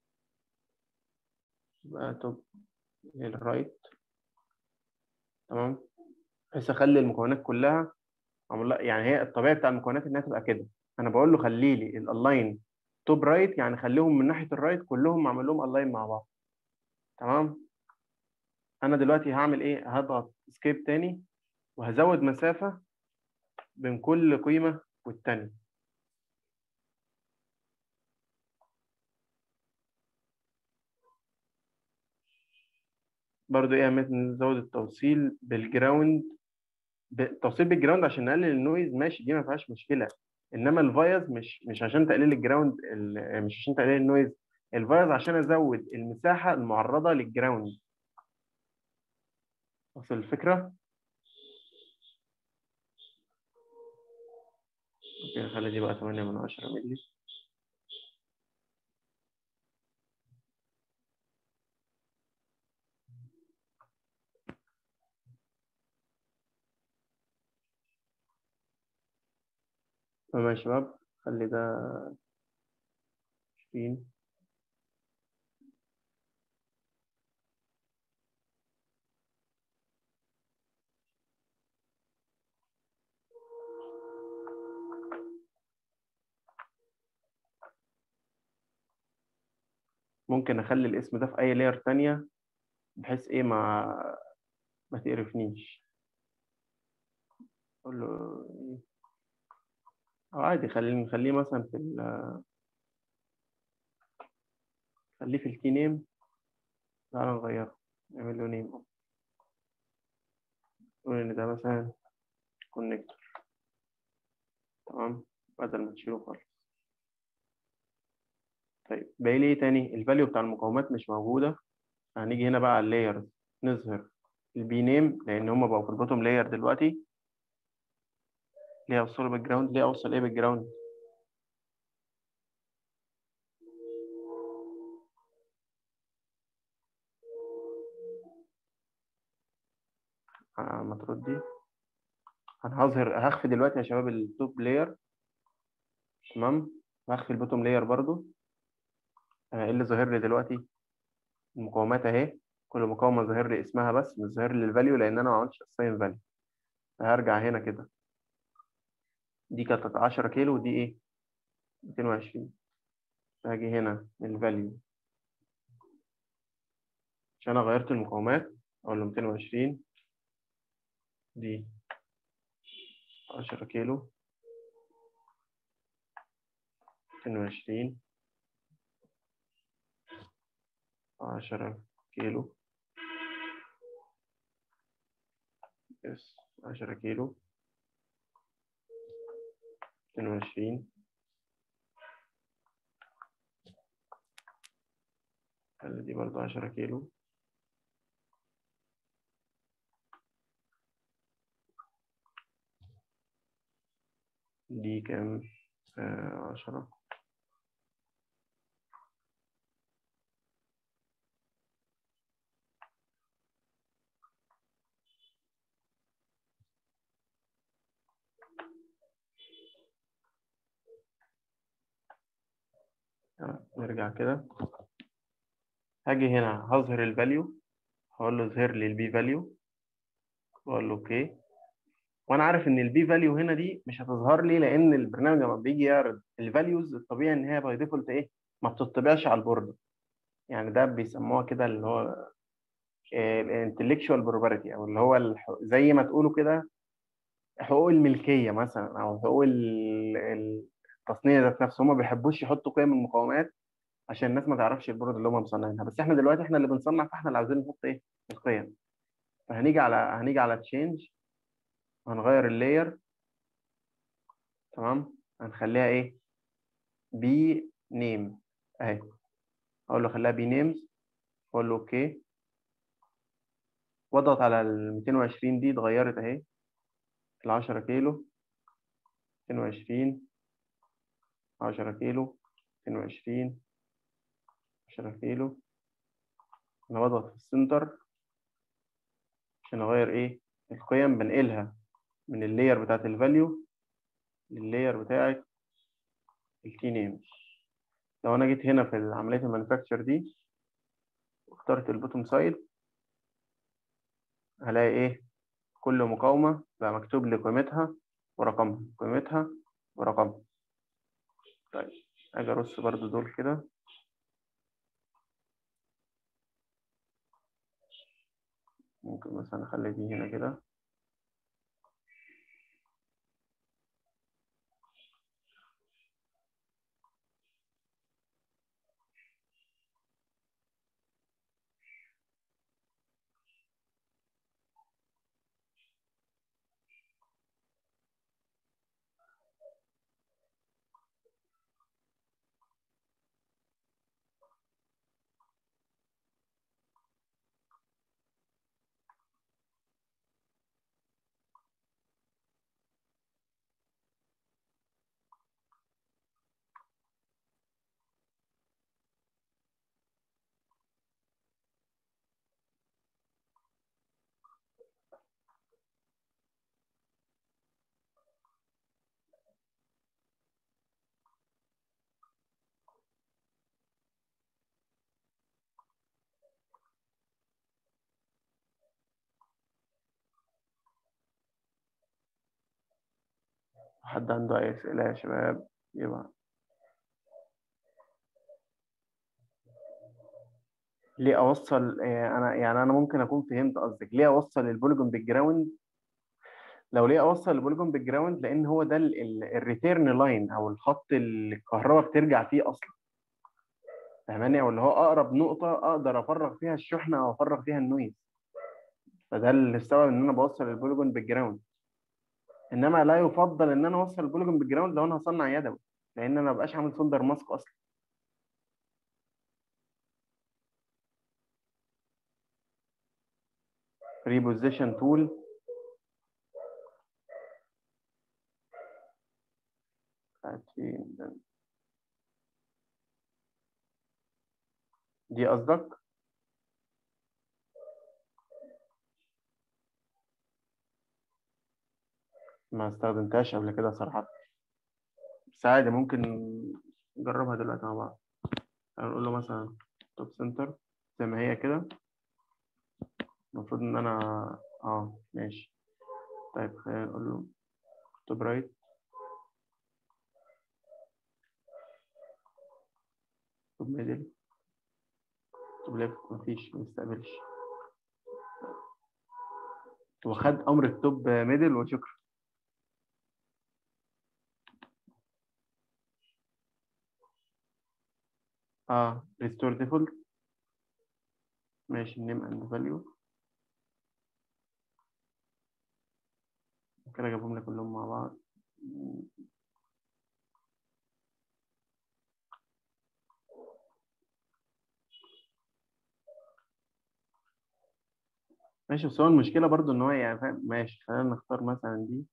يبقى توب للرايت. تمام، بحيث أخلي المكونات كلها يعني هي الطبيعي بتاع المكونات إنها تبقى كده. أنا بقول له خلي لي اللاين توب رايت، يعني خليهم من ناحية الرايت كلهم أعمل لهم الاين مع بعض. تمام. أنا دلوقتي هعمل إيه؟ هضغط اسكيب تاني وهزود مسافة بين كل قيمة والتانية. برضو ايه اهمية ان نزود التوصيل بالجراوند؟ التوصيل بالجراوند عشان نقلل النويز، ماشي، دي ما فيهاش مشكلة. انما الفايز مش عشان تقليل الجراوند، مش عشان تقليل النويز. الفايز عشان ازود المساحة المعرضة للجراوند. وصل الفكرة؟ اوكي، نخلي دي بقى 8/10 مللي. تمام يا شباب، خلي ده 20. ممكن اخلي الاسم ده في اي لاير تانية بحيث ايه ما تقرفنيش. اقول له إيه؟ أو عادي نخليه مثلا خليه في الكي نيم. تعالى نغيره، نعمل له نيم. نقول ان ده مثلا كونكتور. تمام، بدل ما تشيله خالص. طيب باقي لي ايه تاني؟ الفاليو بتاع المقاومات مش موجودة. هنيجي هنا بقى على اللايرز، نظهر البي نيم لان هما بقوا في البوتوم لاير دلوقتي. ليه اوصله بالجراوند؟ ليه اوصل ايه بالجراوند؟ ما تردي. انا هخفي دلوقتي يا شباب التوب لاير. تمام، وهخفي البوتوم لاير برضو. ايه اللي ظاهر لي دلوقتي؟ المقاومات اهي، كل مقاومة ظاهر لي اسمها بس مش ظاهر لي الفاليو لان انا ما عملتش اساين فاليو. فهرجع هنا كده، دي كانت 10 كيلو ودي ايه 220. هاجي هنا الفاليو عشان انا غيرت المقاومات، اقول له 220 دي 10 كيلو 220 10 كيلو اس 10 كيلو 22. خلي دي برضه 10 كيلو. دي كام؟ 10. نرجع كده، هاجي هنا هظهر الفاليو، هقول له ظهر لي البي فاليو واقول له اوكي. وانا عارف ان البي فاليو هنا دي مش هتظهر لي، لان البرنامج لما بيجي يعرض الفاليوز الطبيعي ان هي باي ديفولت ايه، ما بتطبعش على البورد. يعني ده بيسموها كده اللي هو الانتلكشوال بروبرتي، او اللي هو زي ما تقولوا كده حقوق الملكيه مثلا، او حقوق التصنيع ذات نفسه. هم ما بيحبوش يحطوا قيم المقاومات عشان الناس ما تعرفش البورد اللي هم مصنعينها. بس احنا دلوقتي احنا اللي بنصنع، فاحنا اللي عاوزين نحط ايه القيم. هنيجي على تشينج، وهنغير اللاير. تمام، هنخليها ايه، بي نيم اهي. اقول له خليها بي نيمز، اقول له اوكي، واضغط على ال 220 دي، اتغيرت اهي، ال 10 كيلو 220، 10 كيلو 220، 10 كيلو. انا بضغط في السنتر عشان اغير ايه القيم، بنقلها من اللاير بتاعت الفاليو لللاير بتاعت الكي نيم. لو انا جيت هنا في عمليه المانيفاكتشر دي واخترت البوتوم سايد، هلاقي ايه، كل مقاومه بقى مكتوب لي قيمتها ورقمها، قيمتها ورقمها. طيب اجي ارص برضو دول كده. ممكن مثلا اخلي دي هنا كده. حد عنده اي اسئله يا شباب يبقى. ليه اوصل انا يعني انا ممكن اكون فهمت قصدك، ليه اوصل البوليجون بالجراوند؟ لو ليه اوصل البوليجون بالجراوند، لان هو ده الريتيرن لاين، او الخط اللي الكهرباء بترجع فيه اصلا، فاهماني؟ او اللي هو اقرب نقطه اقدر افرغ فيها الشحنه او افرغ فيها النويز. فده اللي السبب ان انا بوصل البوليجون بالجراوند. انما لا يفضل ان انا اوصل البوليجون بالجراوند لو انا هصنع يدوي، لان انا مبقاش عامل سولدر ماسك اصلا. ريبوزيشن تول، دي قصدك؟ ما استخدمتهاش قبل كده صراحة، بس عادي ممكن نجربها دلوقتي مع بعض. هنقول له مثلا توب سنتر زي ما هي كده. المفروض ان انا ماشي. طيب خلينا نقول له توب رايت، توب ميدل، توب ليفت. مفيش، ما يستقبلش. هو خد امر التوب ميدل وشكرا. ريستور ديفولت. ماشي، نيم اند فاليو كده، جابهم لي كلهم مع بعض. ماشي، بس هو المشكلة برضو ان هو يعني فاهم. ماشي، خلينا نختار مثلا دي.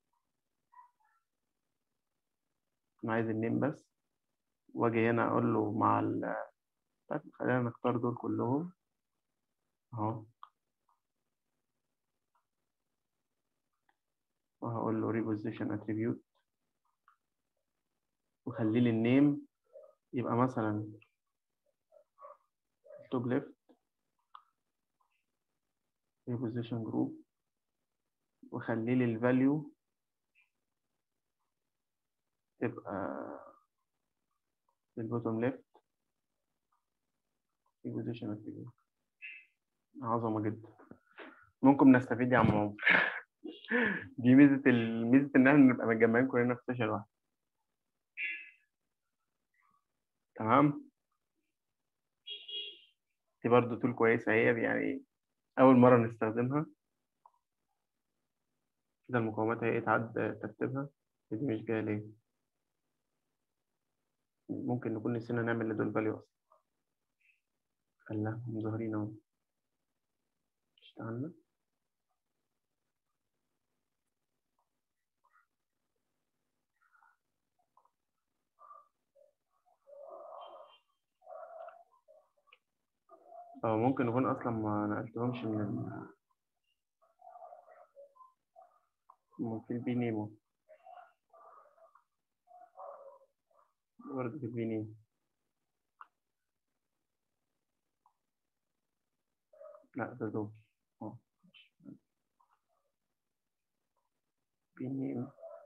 انا عايز النيم بس، واجي هنا اقول له مع طيب خلينا نختار دول كلهم اهو، وهقول له ريبوزيشن اتريبيوت، وخلي لي النيم يبقى مثلا توب ليفت ريبوزيشن جروب، وخلي لي الفاليو تبقى في البوتوم ليفت في بوزيشن الفيجر. عظمة جدا. ممكن نستفيد يا عم عمر. دي ميزة ميزة إن احنا نبقى متجمعين كلنا في سيشن واحد. تمام. دي برضه تول كويسة، هي يعني أول مرة نستخدمها. كده المقاومات هي اتعاد ترتيبها. دي مش جاية ليه؟ ممكن نكون نسينا نعمل لدول فاليو أصلا. خلاهم ظاهرين أهو. اشتغلنا. أو ممكن نكون أصلا ما نقلتهمش في البي نيمو. برضه في البي نيمو. لا ده دول. اه بي نيمو.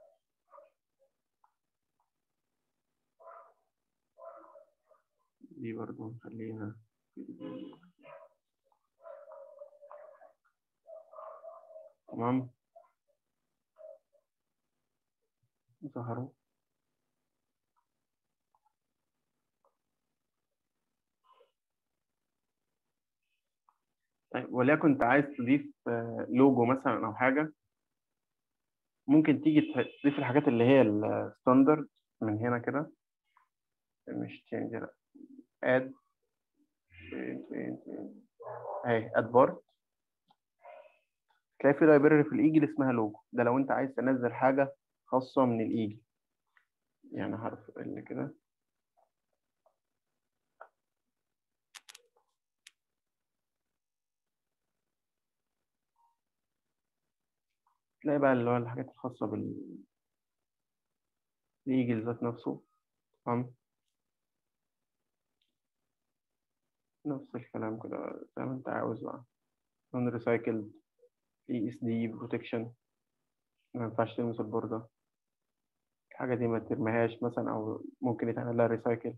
دي برضه نخليها في البي نيمو. تمام. ظهروا. طيب وليكن انت عايز تضيف لوجو مثلا او حاجه، ممكن تيجي تضيف الحاجات اللي هي الستاندرد من هنا كده. مش تشينج، لا اد. اهي اد بارت. تلاقي في لايبراري في الايجل اسمها لوجو. ده لو انت عايز تنزل حاجه خاصه من الايجل، يعني حرف اللي كده. تلاقي بقى اللي هو الحاجات الخاصه بالايجل ذات نفسه. تمام. نفس الكلام كده زي ما انت عاوز بقى. نون ريسايكل، اي اس دي بروتكشن، ما ينفعش تلمس البوردة. الحاجة دي ما ترميهاش مثلا، أو ممكن يتعمل لها ريسايكل.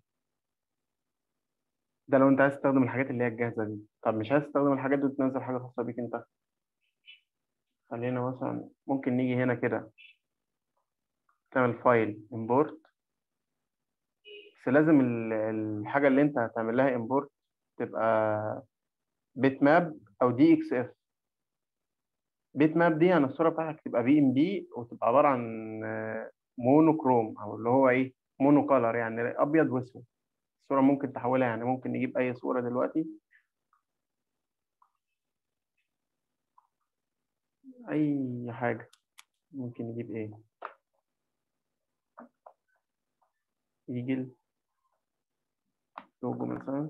ده لو أنت عايز تستخدم الحاجات اللي هي الجاهزة دي. طب مش عايز تستخدم الحاجات دي وتنزل حاجة خاصة بيك أنت. خلينا مثلا ممكن نيجي هنا كده تعمل فايل امبورت. بس لازم الحاجة اللي أنت هتعمل لها امبورت تبقى بيت ماب أو دي إكس إف. بيت ماب دي يعني الصورة بتاعتك تبقى بي إم بي، وتبقى عبارة عن مونو كروم، أو اللي هو إيه، مونو كولر، يعني أبيض وأسود. الصورة ممكن تحولها، يعني ممكن نجيب أي صورة دلوقتي، أي حاجة. ممكن نجيب إيه، يجي لوجو مثلا.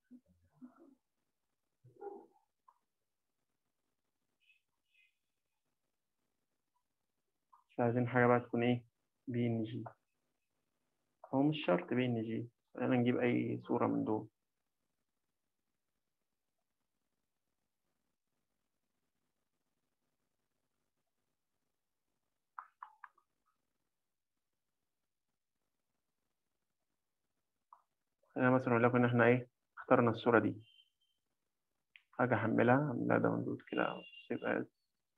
مش عايزين حاجة بقى تكون إيه، بي إن جي. هو مش شرط بي إن جي، خلينا نجيب أي صورة من دول. خلينا مثلا وليكن إحنا إيه، اخترنا الصورة دي. حاجة أعملها داونلود كده، يبقى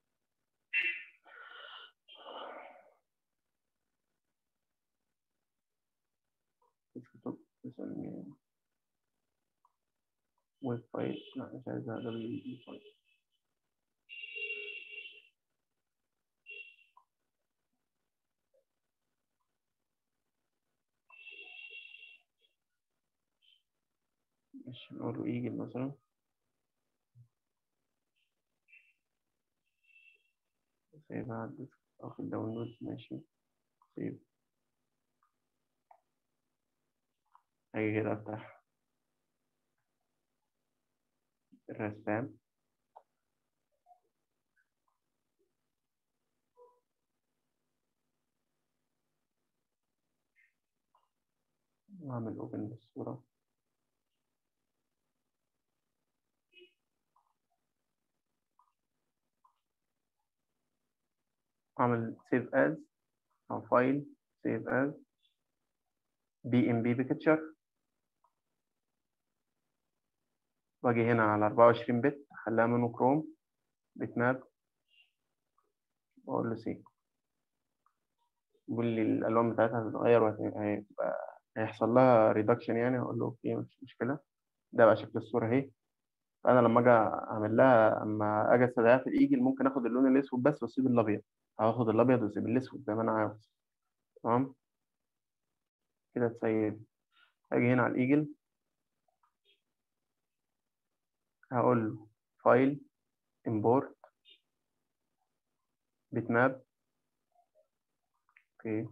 مثلا ويب فايل. لا مش عايزها دبليو فايل. مش نقول له إيجل مثلا. سيبها على الديسك أو في الداونلود. ماشي سيب. أجي كده أفتح الرسام. وأعمل أوبن للصورة. أعمل سيف أز، أو فايل سيف أز. بي ام بي بيكتشر، واجي هنا على 24 بت اخليها مونوكروم بت ماب، واقول له سي. بيقول لي الالوان بتاعتها هتتغير هيحصل لها ريدكشن يعني. هقول له اوكي مفيش مشكله. ده بقى شكل الصوره اهي. فانا لما اجي اعمل لها، اما اجي استدعيها في الايجل، ممكن اخد اللون الاسود بس واسيب الابيض، او اخد الابيض واسيب الاسود زي ما انا عاوز. تمام كده تسيب. اجي هنا على الايجل، هقول له فايل امبورت بيت ماب. اوكي،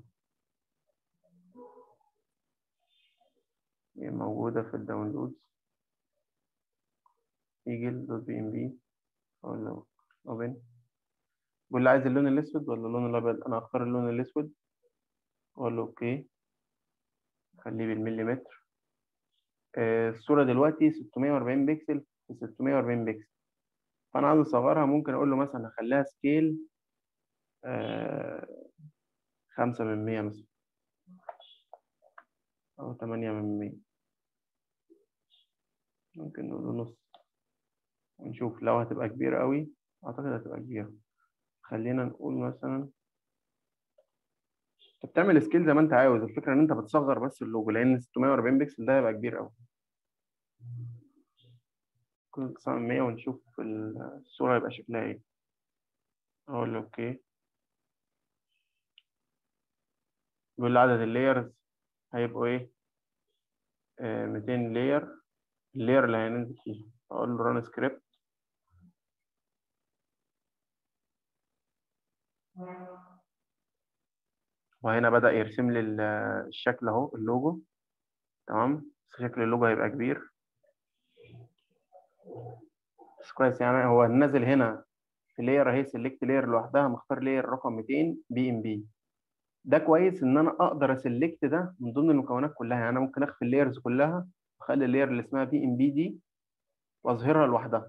هي موجوده في الداونلودز ايجل دوت بي ام بي. اقول له اوبن. بيقول لي عايز اللون الاسود ولا اللون الابيض؟ انا اختار اللون الاسود، اقول له اوكي. خليه بالمليمتر. الصوره دلوقتي 640 بكسل في 640 بكسل، فانا عايز اصغرها. ممكن اقول له مثلا اخليها سكيل 5/100 مثلا، او 8/100. ممكن نقول له نص ونشوف. لو هتبقى كبيرة قوي اعتقد هتبقى كبيرة. خلينا نقول مثلا، انت بتعمل سكيل زي ما انت عاوز. الفكرة ان انت بتصغر بس اللوجو، لان 640 بكسل ده هيبقى كبير قوي. كل 900 ونشوف الصورة هيبقى شكلها ايه. اقول له اوكي. بيقول لي عدد اللايرز هيبقوا ايه؟ 200 لاير. اللاير اللي هننزل فيها. اقول له ران سكريبت. وهنا بدأ يرسم لي الشكل اهو، اللوجو. تمام، بس شكل اللوجو هيبقى كبير بس كويس. يعني هو نازل هنا في لاير اهي، سيلكت لاير لوحدها، مختار لاير رقم 200 بي ام بي. ده كويس ان انا اقدر اسلكت ده من ضمن المكونات كلها. يعني انا ممكن اخفي اللايرز كلها واخلي اللاير اللي اسمها بي ام بي دي واظهرها لوحدها.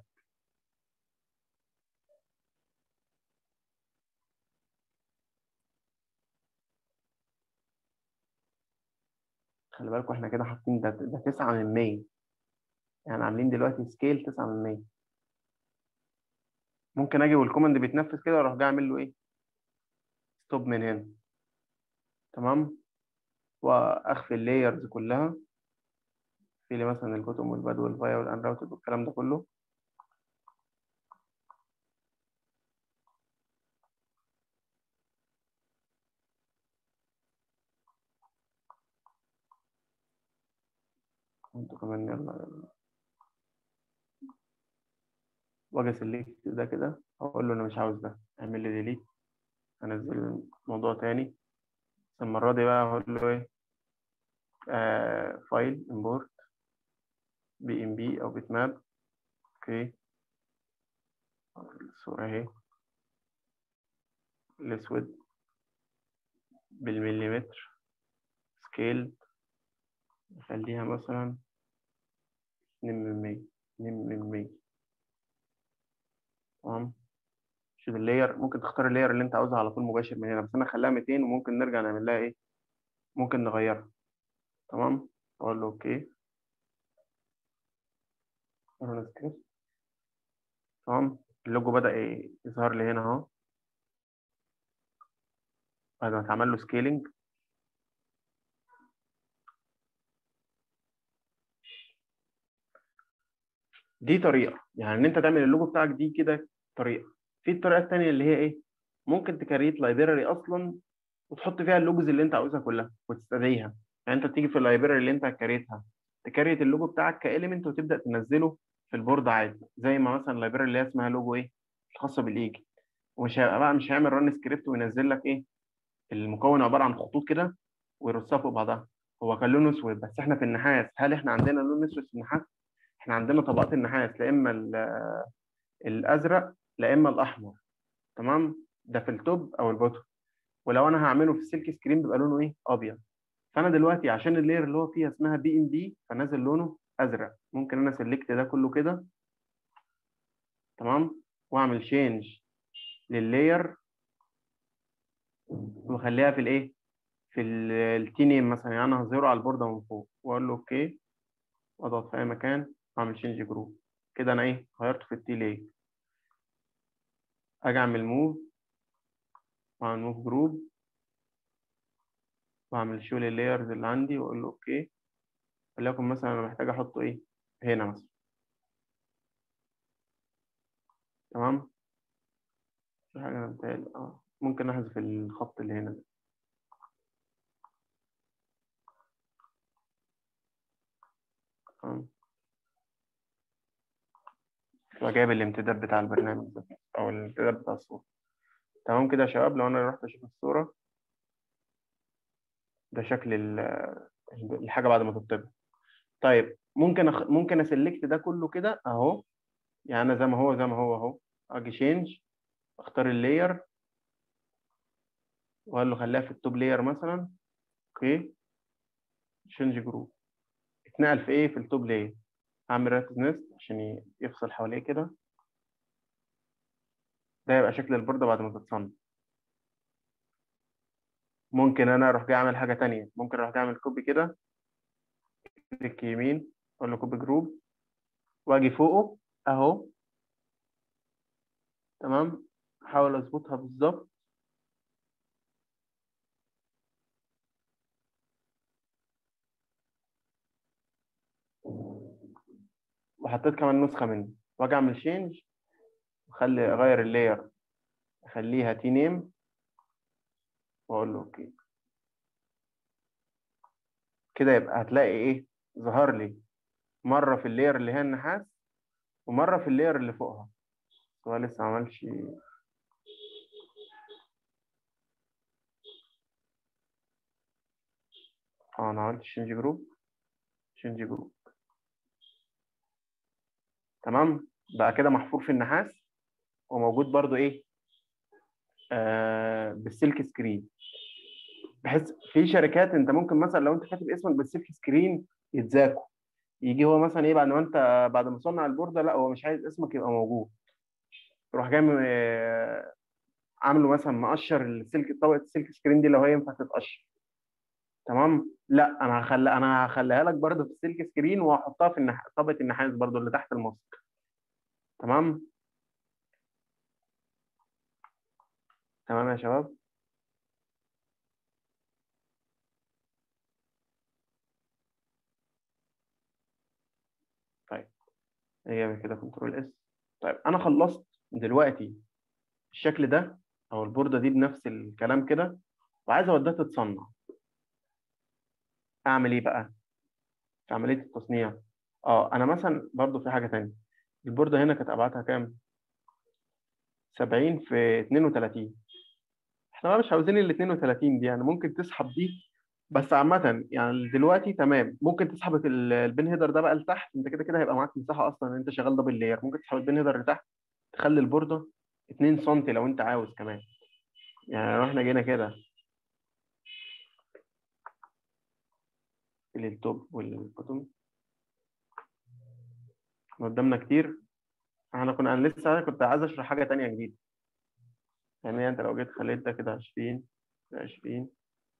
خلي بالكم احنا كده حاطين ده 9/100، يعني عاملين دلوقتي سكيل 9/100. ممكن اجي والكوماند بيتنفذ كده واروح جاي اعمل له ايه؟ ستوب من هنا. تمام، واخفي اللايرز كلها. في لي مثلا الكتب والباد والفايا والانراوتد والكلام ده كله. انتوا كمان يلا. واجي اسلكت ده كده، اقول له انا مش عاوز ده، اعمل لي ديليت. انزل موضوع تاني، بس المره دي بقى هقول له ايه؟ فايل امبورت بي ام بي او بيت ماب. اوكي، الصوره اهي الاسود بالمليمتر سكيل. نخليها مثلا 2/100. 2/100. تمام. شوف اللاير، ممكن تختار اللاير اللي انت عاوزها على طول مباشر من هنا، بس انا اخليها 200 وممكن نرجع نعمل لها ايه؟ ممكن نغيرها. تمام، اقول له اوكي. رن سكريبت. تمام، اللوجو بدأ يظهر لي هنا اهو بعد ما اتعمل له سكيلينج. دي طريقة، يعني ان انت تعمل اللوجو بتاعك دي كده طريقة. في الطريقة التانية اللي هي ايه؟ ممكن تكريت لايبراري اصلا وتحط فيها اللوجوز اللي انت عاوزها كلها وتستدعيها. يعني انت تيجي في اللايبراري اللي انت كريتها، تكريت اللوجو بتاعك كإيليمنت وتبدأ تنزله في البورد عادي، زي ما مثلا اللايبراري اللي هي اسمها لوجو ايه؟ الخاصة بالايجل. ومش هيبقى بقى، مش هيعمل ران سكريبت وينزل لك ايه؟ المكون عبارة عن خطوط كده ويرصها فوق بعضها. هو كان لونه اسود، بس احنا في النحاس، هل احنا عندنا لون اسود في النحاس؟ احنا عندنا طبقات النحاس، لا اما الازرق لا اما الاحمر. تمام، ده في التوب او البوتوم. ولو انا هعمله في السلك سكرين بيبقى لونه ايه؟ ابيض. فانا دلوقتي عشان اللاير اللي هو فيها اسمها بي ام بي فنازل لونه ازرق، ممكن انا سلكت ده كله كده. تمام، واعمل شينج لللاير واخليها في الايه؟ في التي نيم مثلا، يعني انا هظهره على البوردة من فوق واقول له اوكي، واضغط في اي مكان واعمل تشينج جروب. كده انا ايه غيرته في التي ليه. اجي اعمل موف واعمل موف جروب واعمل شو لللايرز اللي عندي واقول له اوكي. وليكن مثلا انا محتاج احطه ايه هنا مثلا. تمام. في حاجة انا بتهيألي ممكن احذف الخط اللي هنا ده. تمام. وجايب الامتداد بتاع البرنامج ده او الامتداد بتاع الصورة. تمام كده يا شباب. لو انا رحت اشوف الصورة، ده شكل الحاجة بعد ما تطبع. طيب ممكن اسلكت ده كله كده اهو، يعني انا زي ما هو اهو. اجي شينج، اختار اللاير واقول له خليها في التوب لاير مثلا. اوكي، شينج جروب. اتنقل في ايه؟ في التوب لاير. هعمل رايت نست عشان يفصل حواليه كده. ده يبقى شكل البوردة بعد ما تتصنع. ممكن انا اروح جاي اعمل حاجة تانية، ممكن اروح جاي اعمل كوبي كده، كليك يمين اقول له كوبي جروب واجي فوقه اهو. تمام. احاول اظبطها بالظبط. وحطيت كمان نسخة منه واجي اعمل شينج واخلي اغير اللاير، اخليها تي نيم واقول له اوكي. كده يبقى هتلاقي ايه ظهر لي مرة في اللاير اللي هي النحاس ومرة في اللاير اللي فوقها. هو لسه ما عملش. انا عملت شينج جروب. شينج جروب. تمام. بقى كده محفور في النحاس وموجود برضو ايه بالسلك سكرين. بحيث في شركات انت ممكن مثلا لو انت كاتب اسمك بالسلك سكرين يتذاكوا، يجي هو مثلا ايه بعد ما انت بعد ما صنع البوردة، لا هو مش عايز اسمك يبقى موجود، يروح جاي عامله مثلا مقشر السلك، طبقة السلك سكرين دي لو هي ينفع تتقشر. تمام. لا انا هخليها لك برضه في السلك سكرين وهحطها في طبقة النحاس برضه اللي تحت الماسك. تمام. تمام يا شباب. طيب هي كده كنترول اس. طيب انا خلصت دلوقتي الشكل ده او البوردة دي بنفس الكلام كده، وعايز اوديها تتصنع. اعمل ايه بقى في عملية التصنيع؟ انا مثلا برضه في حاجة تانية. البوردة هنا كانت ابعادها كام؟ 70 في 32. احنا بقى مش عاوزين ال 32 دي، يعني ممكن تسحب دي. بس عامة يعني دلوقتي تمام، ممكن تسحب البين هيدر ده بقى لتحت. انت كده كده هيبقى معاك مساحة اصلا ان انت شغال دبل لاير. ممكن تسحب البين هيدر لتحت، تخلي البوردة 2 سم لو انت عاوز كمان. يعني لو احنا جينا كده للتوب والبوتوم قدامنا كتير. انا لسه كنت عايز اشرح حاجة تانية جديدة. يعني انت لو جيت خليت ده كده 20 ده 20،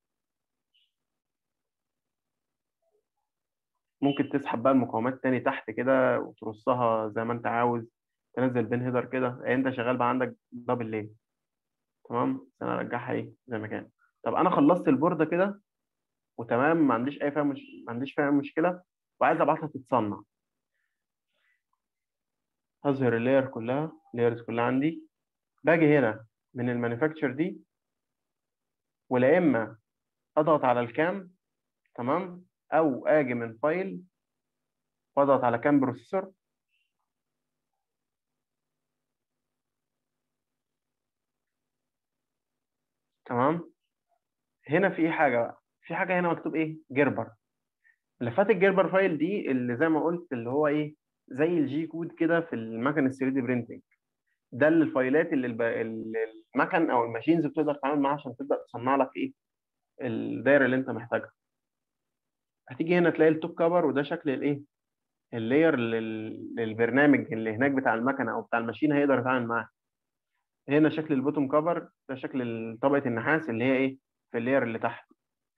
ممكن تسحب بقى المقاومات تاني تحت كده وترصها زي ما انت عاوز. تنزل بين هيدر كده، يعني انت شغال بقى عندك دبل لين. تمام. بس انا ارجعها ايه زي ما كان. طب انا خلصت البورده كده وتمام، ما عنديش اي ما عنديش فيها مشكله، وعايز ابعتها تتصنع. هظهر اللايرز كلها عندي. باجي هنا من المانيفاكتشر دي، ولا اما اضغط على الكام. تمام. او اجي من فايل واضغط على كام بروسيسور. تمام. هنا في حاجه بقى، في حاجه هنا مكتوب ايه جيربر. ملفات الجيربر فايل دي اللي زي ما قلت اللي هو ايه زي الجي كود كده في المكن ال 3 دي برينتنج. ده الفايلات اللي المكن او الماشينز بتقدر تتعامل معاها عشان تبدا تصنع لك ايه الدايره اللي انت محتاجها. هتيجي هنا تلاقي التوب كفر، وده شكل الايه اللاير للبرنامج اللي هناك بتاع المكنه او بتاع الماشين هيقدر يتعامل معاه. هنا شكل البوتوم كفر، ده شكل طبقه النحاس اللي هي ايه في اللاير اللي تحت.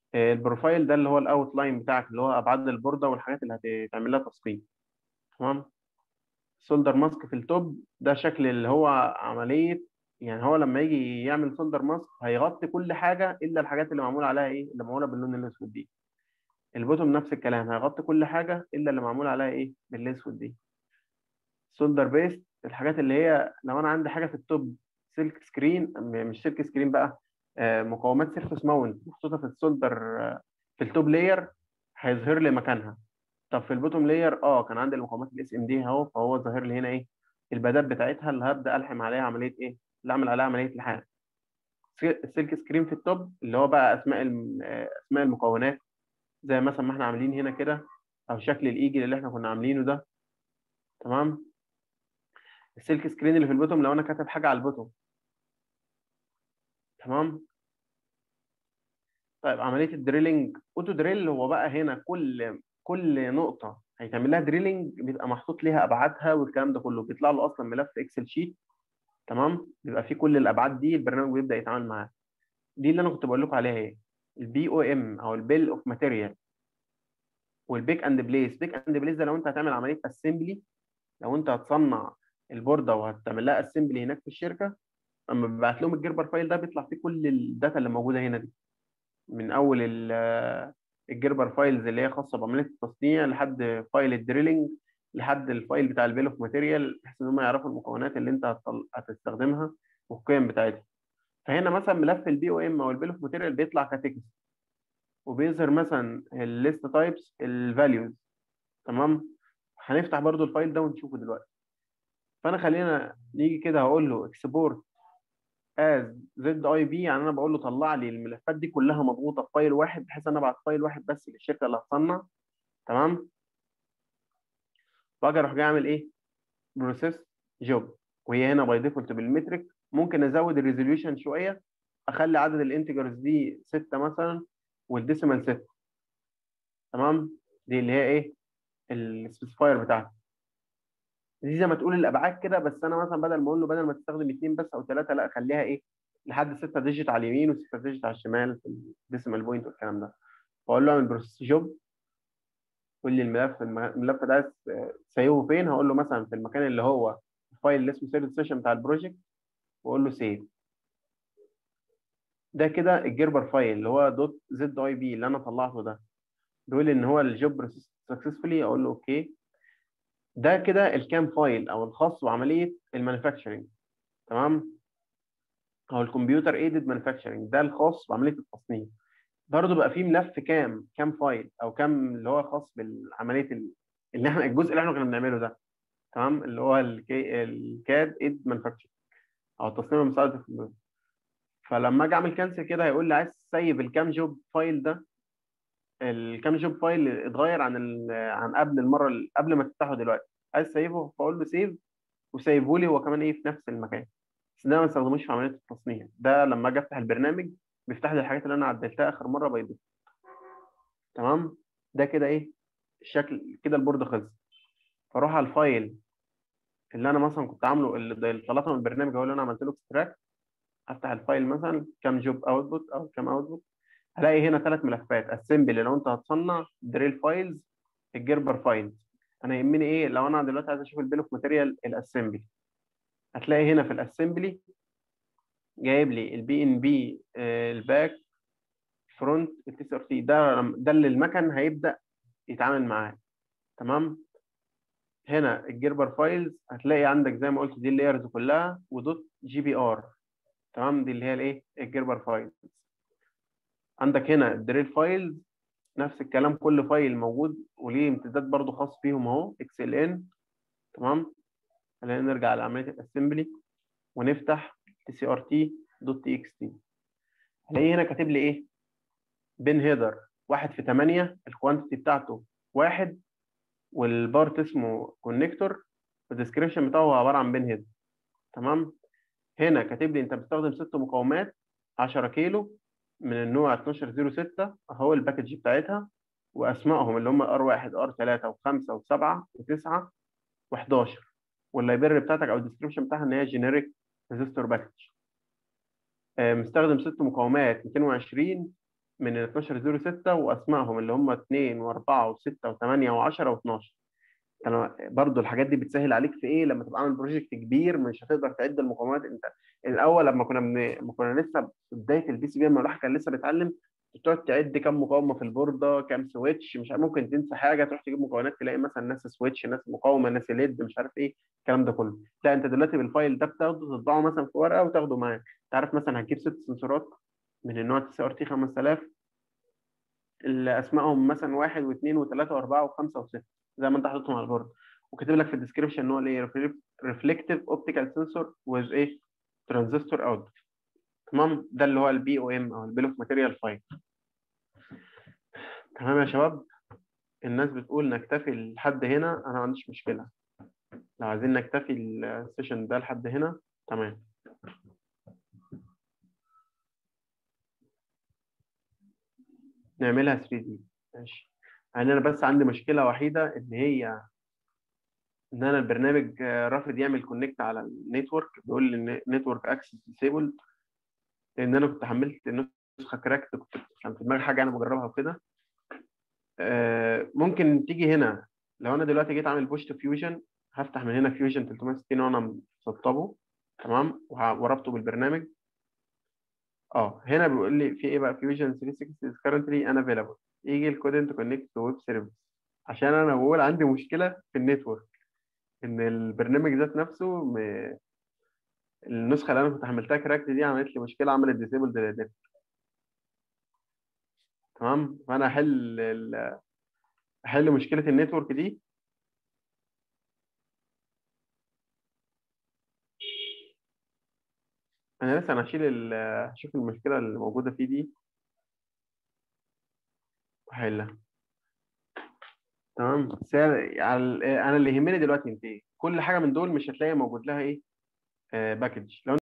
البروفايل ده اللي هو الاوت لاين بتاعك، اللي هو ابعاد البورده والحاجات اللي هتعمل لها تصميم. تمام. سولدر ماسك في التوب ده شكل اللي هو عمليه، يعني هو لما يجي يعمل سولدر ماسك هيغطي كل حاجه الا الحاجات اللي معمول عليها ايه، اللي معموله باللون الاسود دي. البوتوم نفس الكلام، هيغطي كل حاجه الا اللي معمول عليها ايه، بالاسود دي. سولدر بيست الحاجات اللي هي لو انا عندي حاجه في التوب سلك سكرين، مش سلك سكرين بقى، مقاومات سيرفس ماونت محطوطه في السولدر، في التوب لاير، هيظهر لي مكانها. طب في البوتوم لاير كان عندي المقاومات الاس ام دي اهو، فهو ظاهر لي هنا ايه، البدات بتاعتها اللي هبدا الحم عليها عمليه ايه، اللي اعمل عليها عمليه لحام. السلك سكرين في التوب اللي هو بقى اسماء اسماء المكونات، زي مثلا ما احنا عاملين هنا كده، او شكل الايجل اللي احنا كنا عاملينه ده. تمام. السلك سكرين اللي في البوتوم لو انا كاتب حاجه على البوتوم. تمام. طيب عمليه الدريلينج اوتو دريل، هو بقى هنا كل نقطه هيتعمل لها دريلينج بيبقى محطوط ليها ابعادها والكلام ده كله، بيطلع له اصلا ملف اكسل شيت. تمام. بيبقى فيه كل الابعاد دي، البرنامج بيبدا يتعامل معاها. دي اللي انا كنت بقول لكم عليها ايه، البي او ام او البيل اوف ماتيريال. والبيك اند بليس، بيك اند بليس ده لو انت هتعمل عمليه اسمبلي، لو انت هتصنع البورده وهتعمل لها اسمبلي هناك في الشركه، اما ببعت لهم الجيربر فايل ده بيطلع فيه كل الداتا اللي موجوده هنا دي، من اول الجيربر فايلز اللي هي خاصه بعمليه التصنيع، لحد فايل الدريلينج، لحد الفايل بتاع البيل اوف ماتيريال، بحيث ان هم يعرفوا المكونات اللي انت هتستخدمها والقيم بتاعتها. فهنا مثلا ملف البي او ام او البيل اوف ماتيريال بيطلع كتكست، وبيظهر مثلا الليست تايبس الفاليوز. تمام. هنفتح برضو الفايل ده ونشوفه دلوقتي. فانا خلينا نيجي كده هقول له اكسبورت از زد اي بي، يعني انا بقول له طلع لي الملفات دي كلها مضغوطه في فايل واحد، بحيث ان انا ابعت فايل واحد بس للشركه اللي هتصنع. تمام. واجي اروح جاي اعمل ايه، بروسيس جوب، وهي هنا باي ديفولت بالمترك. ممكن ازود الريزوليوشن شويه، اخلي عدد الانتجرز دي 6 مثلا، والديسيمال 6. تمام. دي اللي هي ايه، السبيسيفاير بتاعتي. دي زي ما تقول الابعاد كده، بس انا مثلا بدل ما اقول له بدل ما تستخدم 2 بس او 3، لا اخليها ايه، لحد 6 ديجيت على اليمين و6 ديجيت على الشمال في الديسيمال بوينت والكلام ده. واقول له اعمل بروسيس جوب، قول لي الملف ده عايز سيبه فين، هقول له مثلا في المكان اللي هو الفايل اللي اسمه سيرفيس سيشن بتاع البروجكت، واقول له سيف. ده كده الجيربر فايل اللي هو دوت زد اي بي اللي انا طلعته ده، بيقول لي ان هو الجوب بروسيس سكسسفولي، اقول له اوكي. ده كده الكام فايل او الخاص بعمليه المانيفاكتشرنج. تمام. او الكمبيوتر ايدد مانيفاكتشرنج ده الخاص بعمليه التصنيع. برضه بقى فيه ملف كام فايل او كام اللي هو خاص بالعمليه اللي احنا الجزء اللي احنا كنا بنعمله ده. تمام. اللي هو الكاد ايد مانيفاكتشر او التصنيع المساعد في الكمبيوتر. فلما اجي اعمل كانسل كده هيقول لي عايز تسيب الكام جوب فايل ده، الكام جوب فايل اتغير عن قبل المره قبل ما تفتحه دلوقتي، عايز تسيبه، فاقول له سيف، وسيبه لي هو كمان ايه في نفس المكان. بس ده ما استخدموش في عمليه التصنيع، ده لما اجي افتح البرنامج بيفتح لي الحاجات اللي انا عدلتها اخر مره بيضيف. تمام. ده كده ايه الشكل كده، البورد خلص. فاروح على الفايل اللي انا مثلا كنت عامله اللي طلعته من البرنامج، هو اللي انا عملت له اكستراكت. افتح الفايل مثلا كام جوب اوتبوت او كام اوتبوت، هلاقي هنا 3 ملفات: اسمبلي لو انت هتصنع، دريل فايلز، الجيربر فايلز. انا يهمني ايه لو انا دلوقتي عايز اشوف البيل اوف ماتيريال الاسمبلي، هتلاقي هنا في الاسمبلي جايب لي البي ان بي، الباك، فرونت، التي سي ار تي. ده اللي المكن هيبدا يتعامل معاه. تمام. هنا الجيربر فايلز هتلاقي عندك زي ما قلت دي اللايرز كلها ودوت جي بي ار. تمام. دي اللي هي الايه، الجيربر فايلز. عندك هنا الدريل فايلز نفس الكلام، كل فايل موجود وليه امتداد برضو خاص بيهم اهو، اكس ال ان. تمام. خلينا نرجع لعمليه الاسمبلي ونفتح تي سي ار تي دوت تي اكس تي. هلاقيه هنا كاتب لي ايه، بين هيدر 1/8، الكوانتيتي بتاعته 1، والبارت اسمه كونكتور، والديسكريبشن بتاعه هو عباره عن بين هيدر. تمام. هنا كاتب لي انت بتستخدم 6 مقاومات 10 كيلو من النوع 1206 اهو الباكج بتاعتها، واسمائهم اللي هم ار1 ار3 و5 و7 و9 و11، واللايبرري بتاعتك او الديسكربشن بتاعها ان هي جينيريك ريزيستور باكج. مستخدم 6 مقاومات 220 من ال 1206 واسمائهم اللي هم 2 و4 و6 و8 و10 و12. برضه الحاجات دي بتسهل عليك في ايه لما تبقى عامل بروجكت كبير مش هتقدر تعد المقاومات. انت الاول لما كنا لسه في بدايه البي سي بي، لما الواحد كان لسه بيتعلم، تقعد تعد كام مقاومه في البورده، كام سويتش، مش عارف، ممكن تنسى حاجه، تروح تجيب مكونات تلاقي مثلا ناس سويتش، ناس مقاومه، ناس ليد، مش عارف ايه الكلام ده كله. لا، انت دلوقتي بالفايل ده بتاخده تطبعه مثلا في ورقه وتاخده معاك. تعرف مثلا هتجيب 6 سنسورات من النوع تي سي ار تي 5000، اللي اسمائهم مثلا 1 و2 و3 و4 و5 و6 زي ما انت حاططهم على البورد، وكاتب لك في الديسكربشن ان هو ايه، ريفلكتيف اوبتيكال سنسور ويز ايه، ترانزستور اوت. تمام، ده اللي هو البي او ام او البيل اوف ماتيريال فايل. تمام يا شباب، الناس بتقول نكتفي لحد هنا، انا ما عنديش مشكله. لو عايزين نكتفي السيشن ده لحد هنا تمام. نعملها 3 دي ماشي. يعني انا بس عندي مشكله وحيده، ان هي ان انا البرنامج رافض يعمل كونكت على النتورك، بيقول لي النتورك اكسس ديسيبل، لان انا كنت حملت نسخه كراكت، كان في دماغي حاجه انا بجربها وكده. ممكن تيجي هنا، لو انا دلوقتي جيت اعمل بوش تو فيوجن، هفتح من هنا فيوجن 360 وانا مسطبه تمام وربطه بالبرنامج. هنا بيقول لي في ايه بقى، فيوجن 360 is currently unavailable، يجي الكودنت كونكت تو ويب سيرفيس، عشان انا بقول عندي مشكله في النتورك، ان البرنامج ذات نفسه النسخه اللي انا كنت حملتها كراكت دي عملت لي مشكله، عملت ديسيبل للنت. تمام، فانا احل مشكله النتورك دي. انا هشوف المشكله اللي موجوده فيه دي واحلها. تمام، بس انا اللي يهمني دلوقتي انت ايه، كل حاجه من دول مش هتلاقي موجود لها ايه، باكج. لو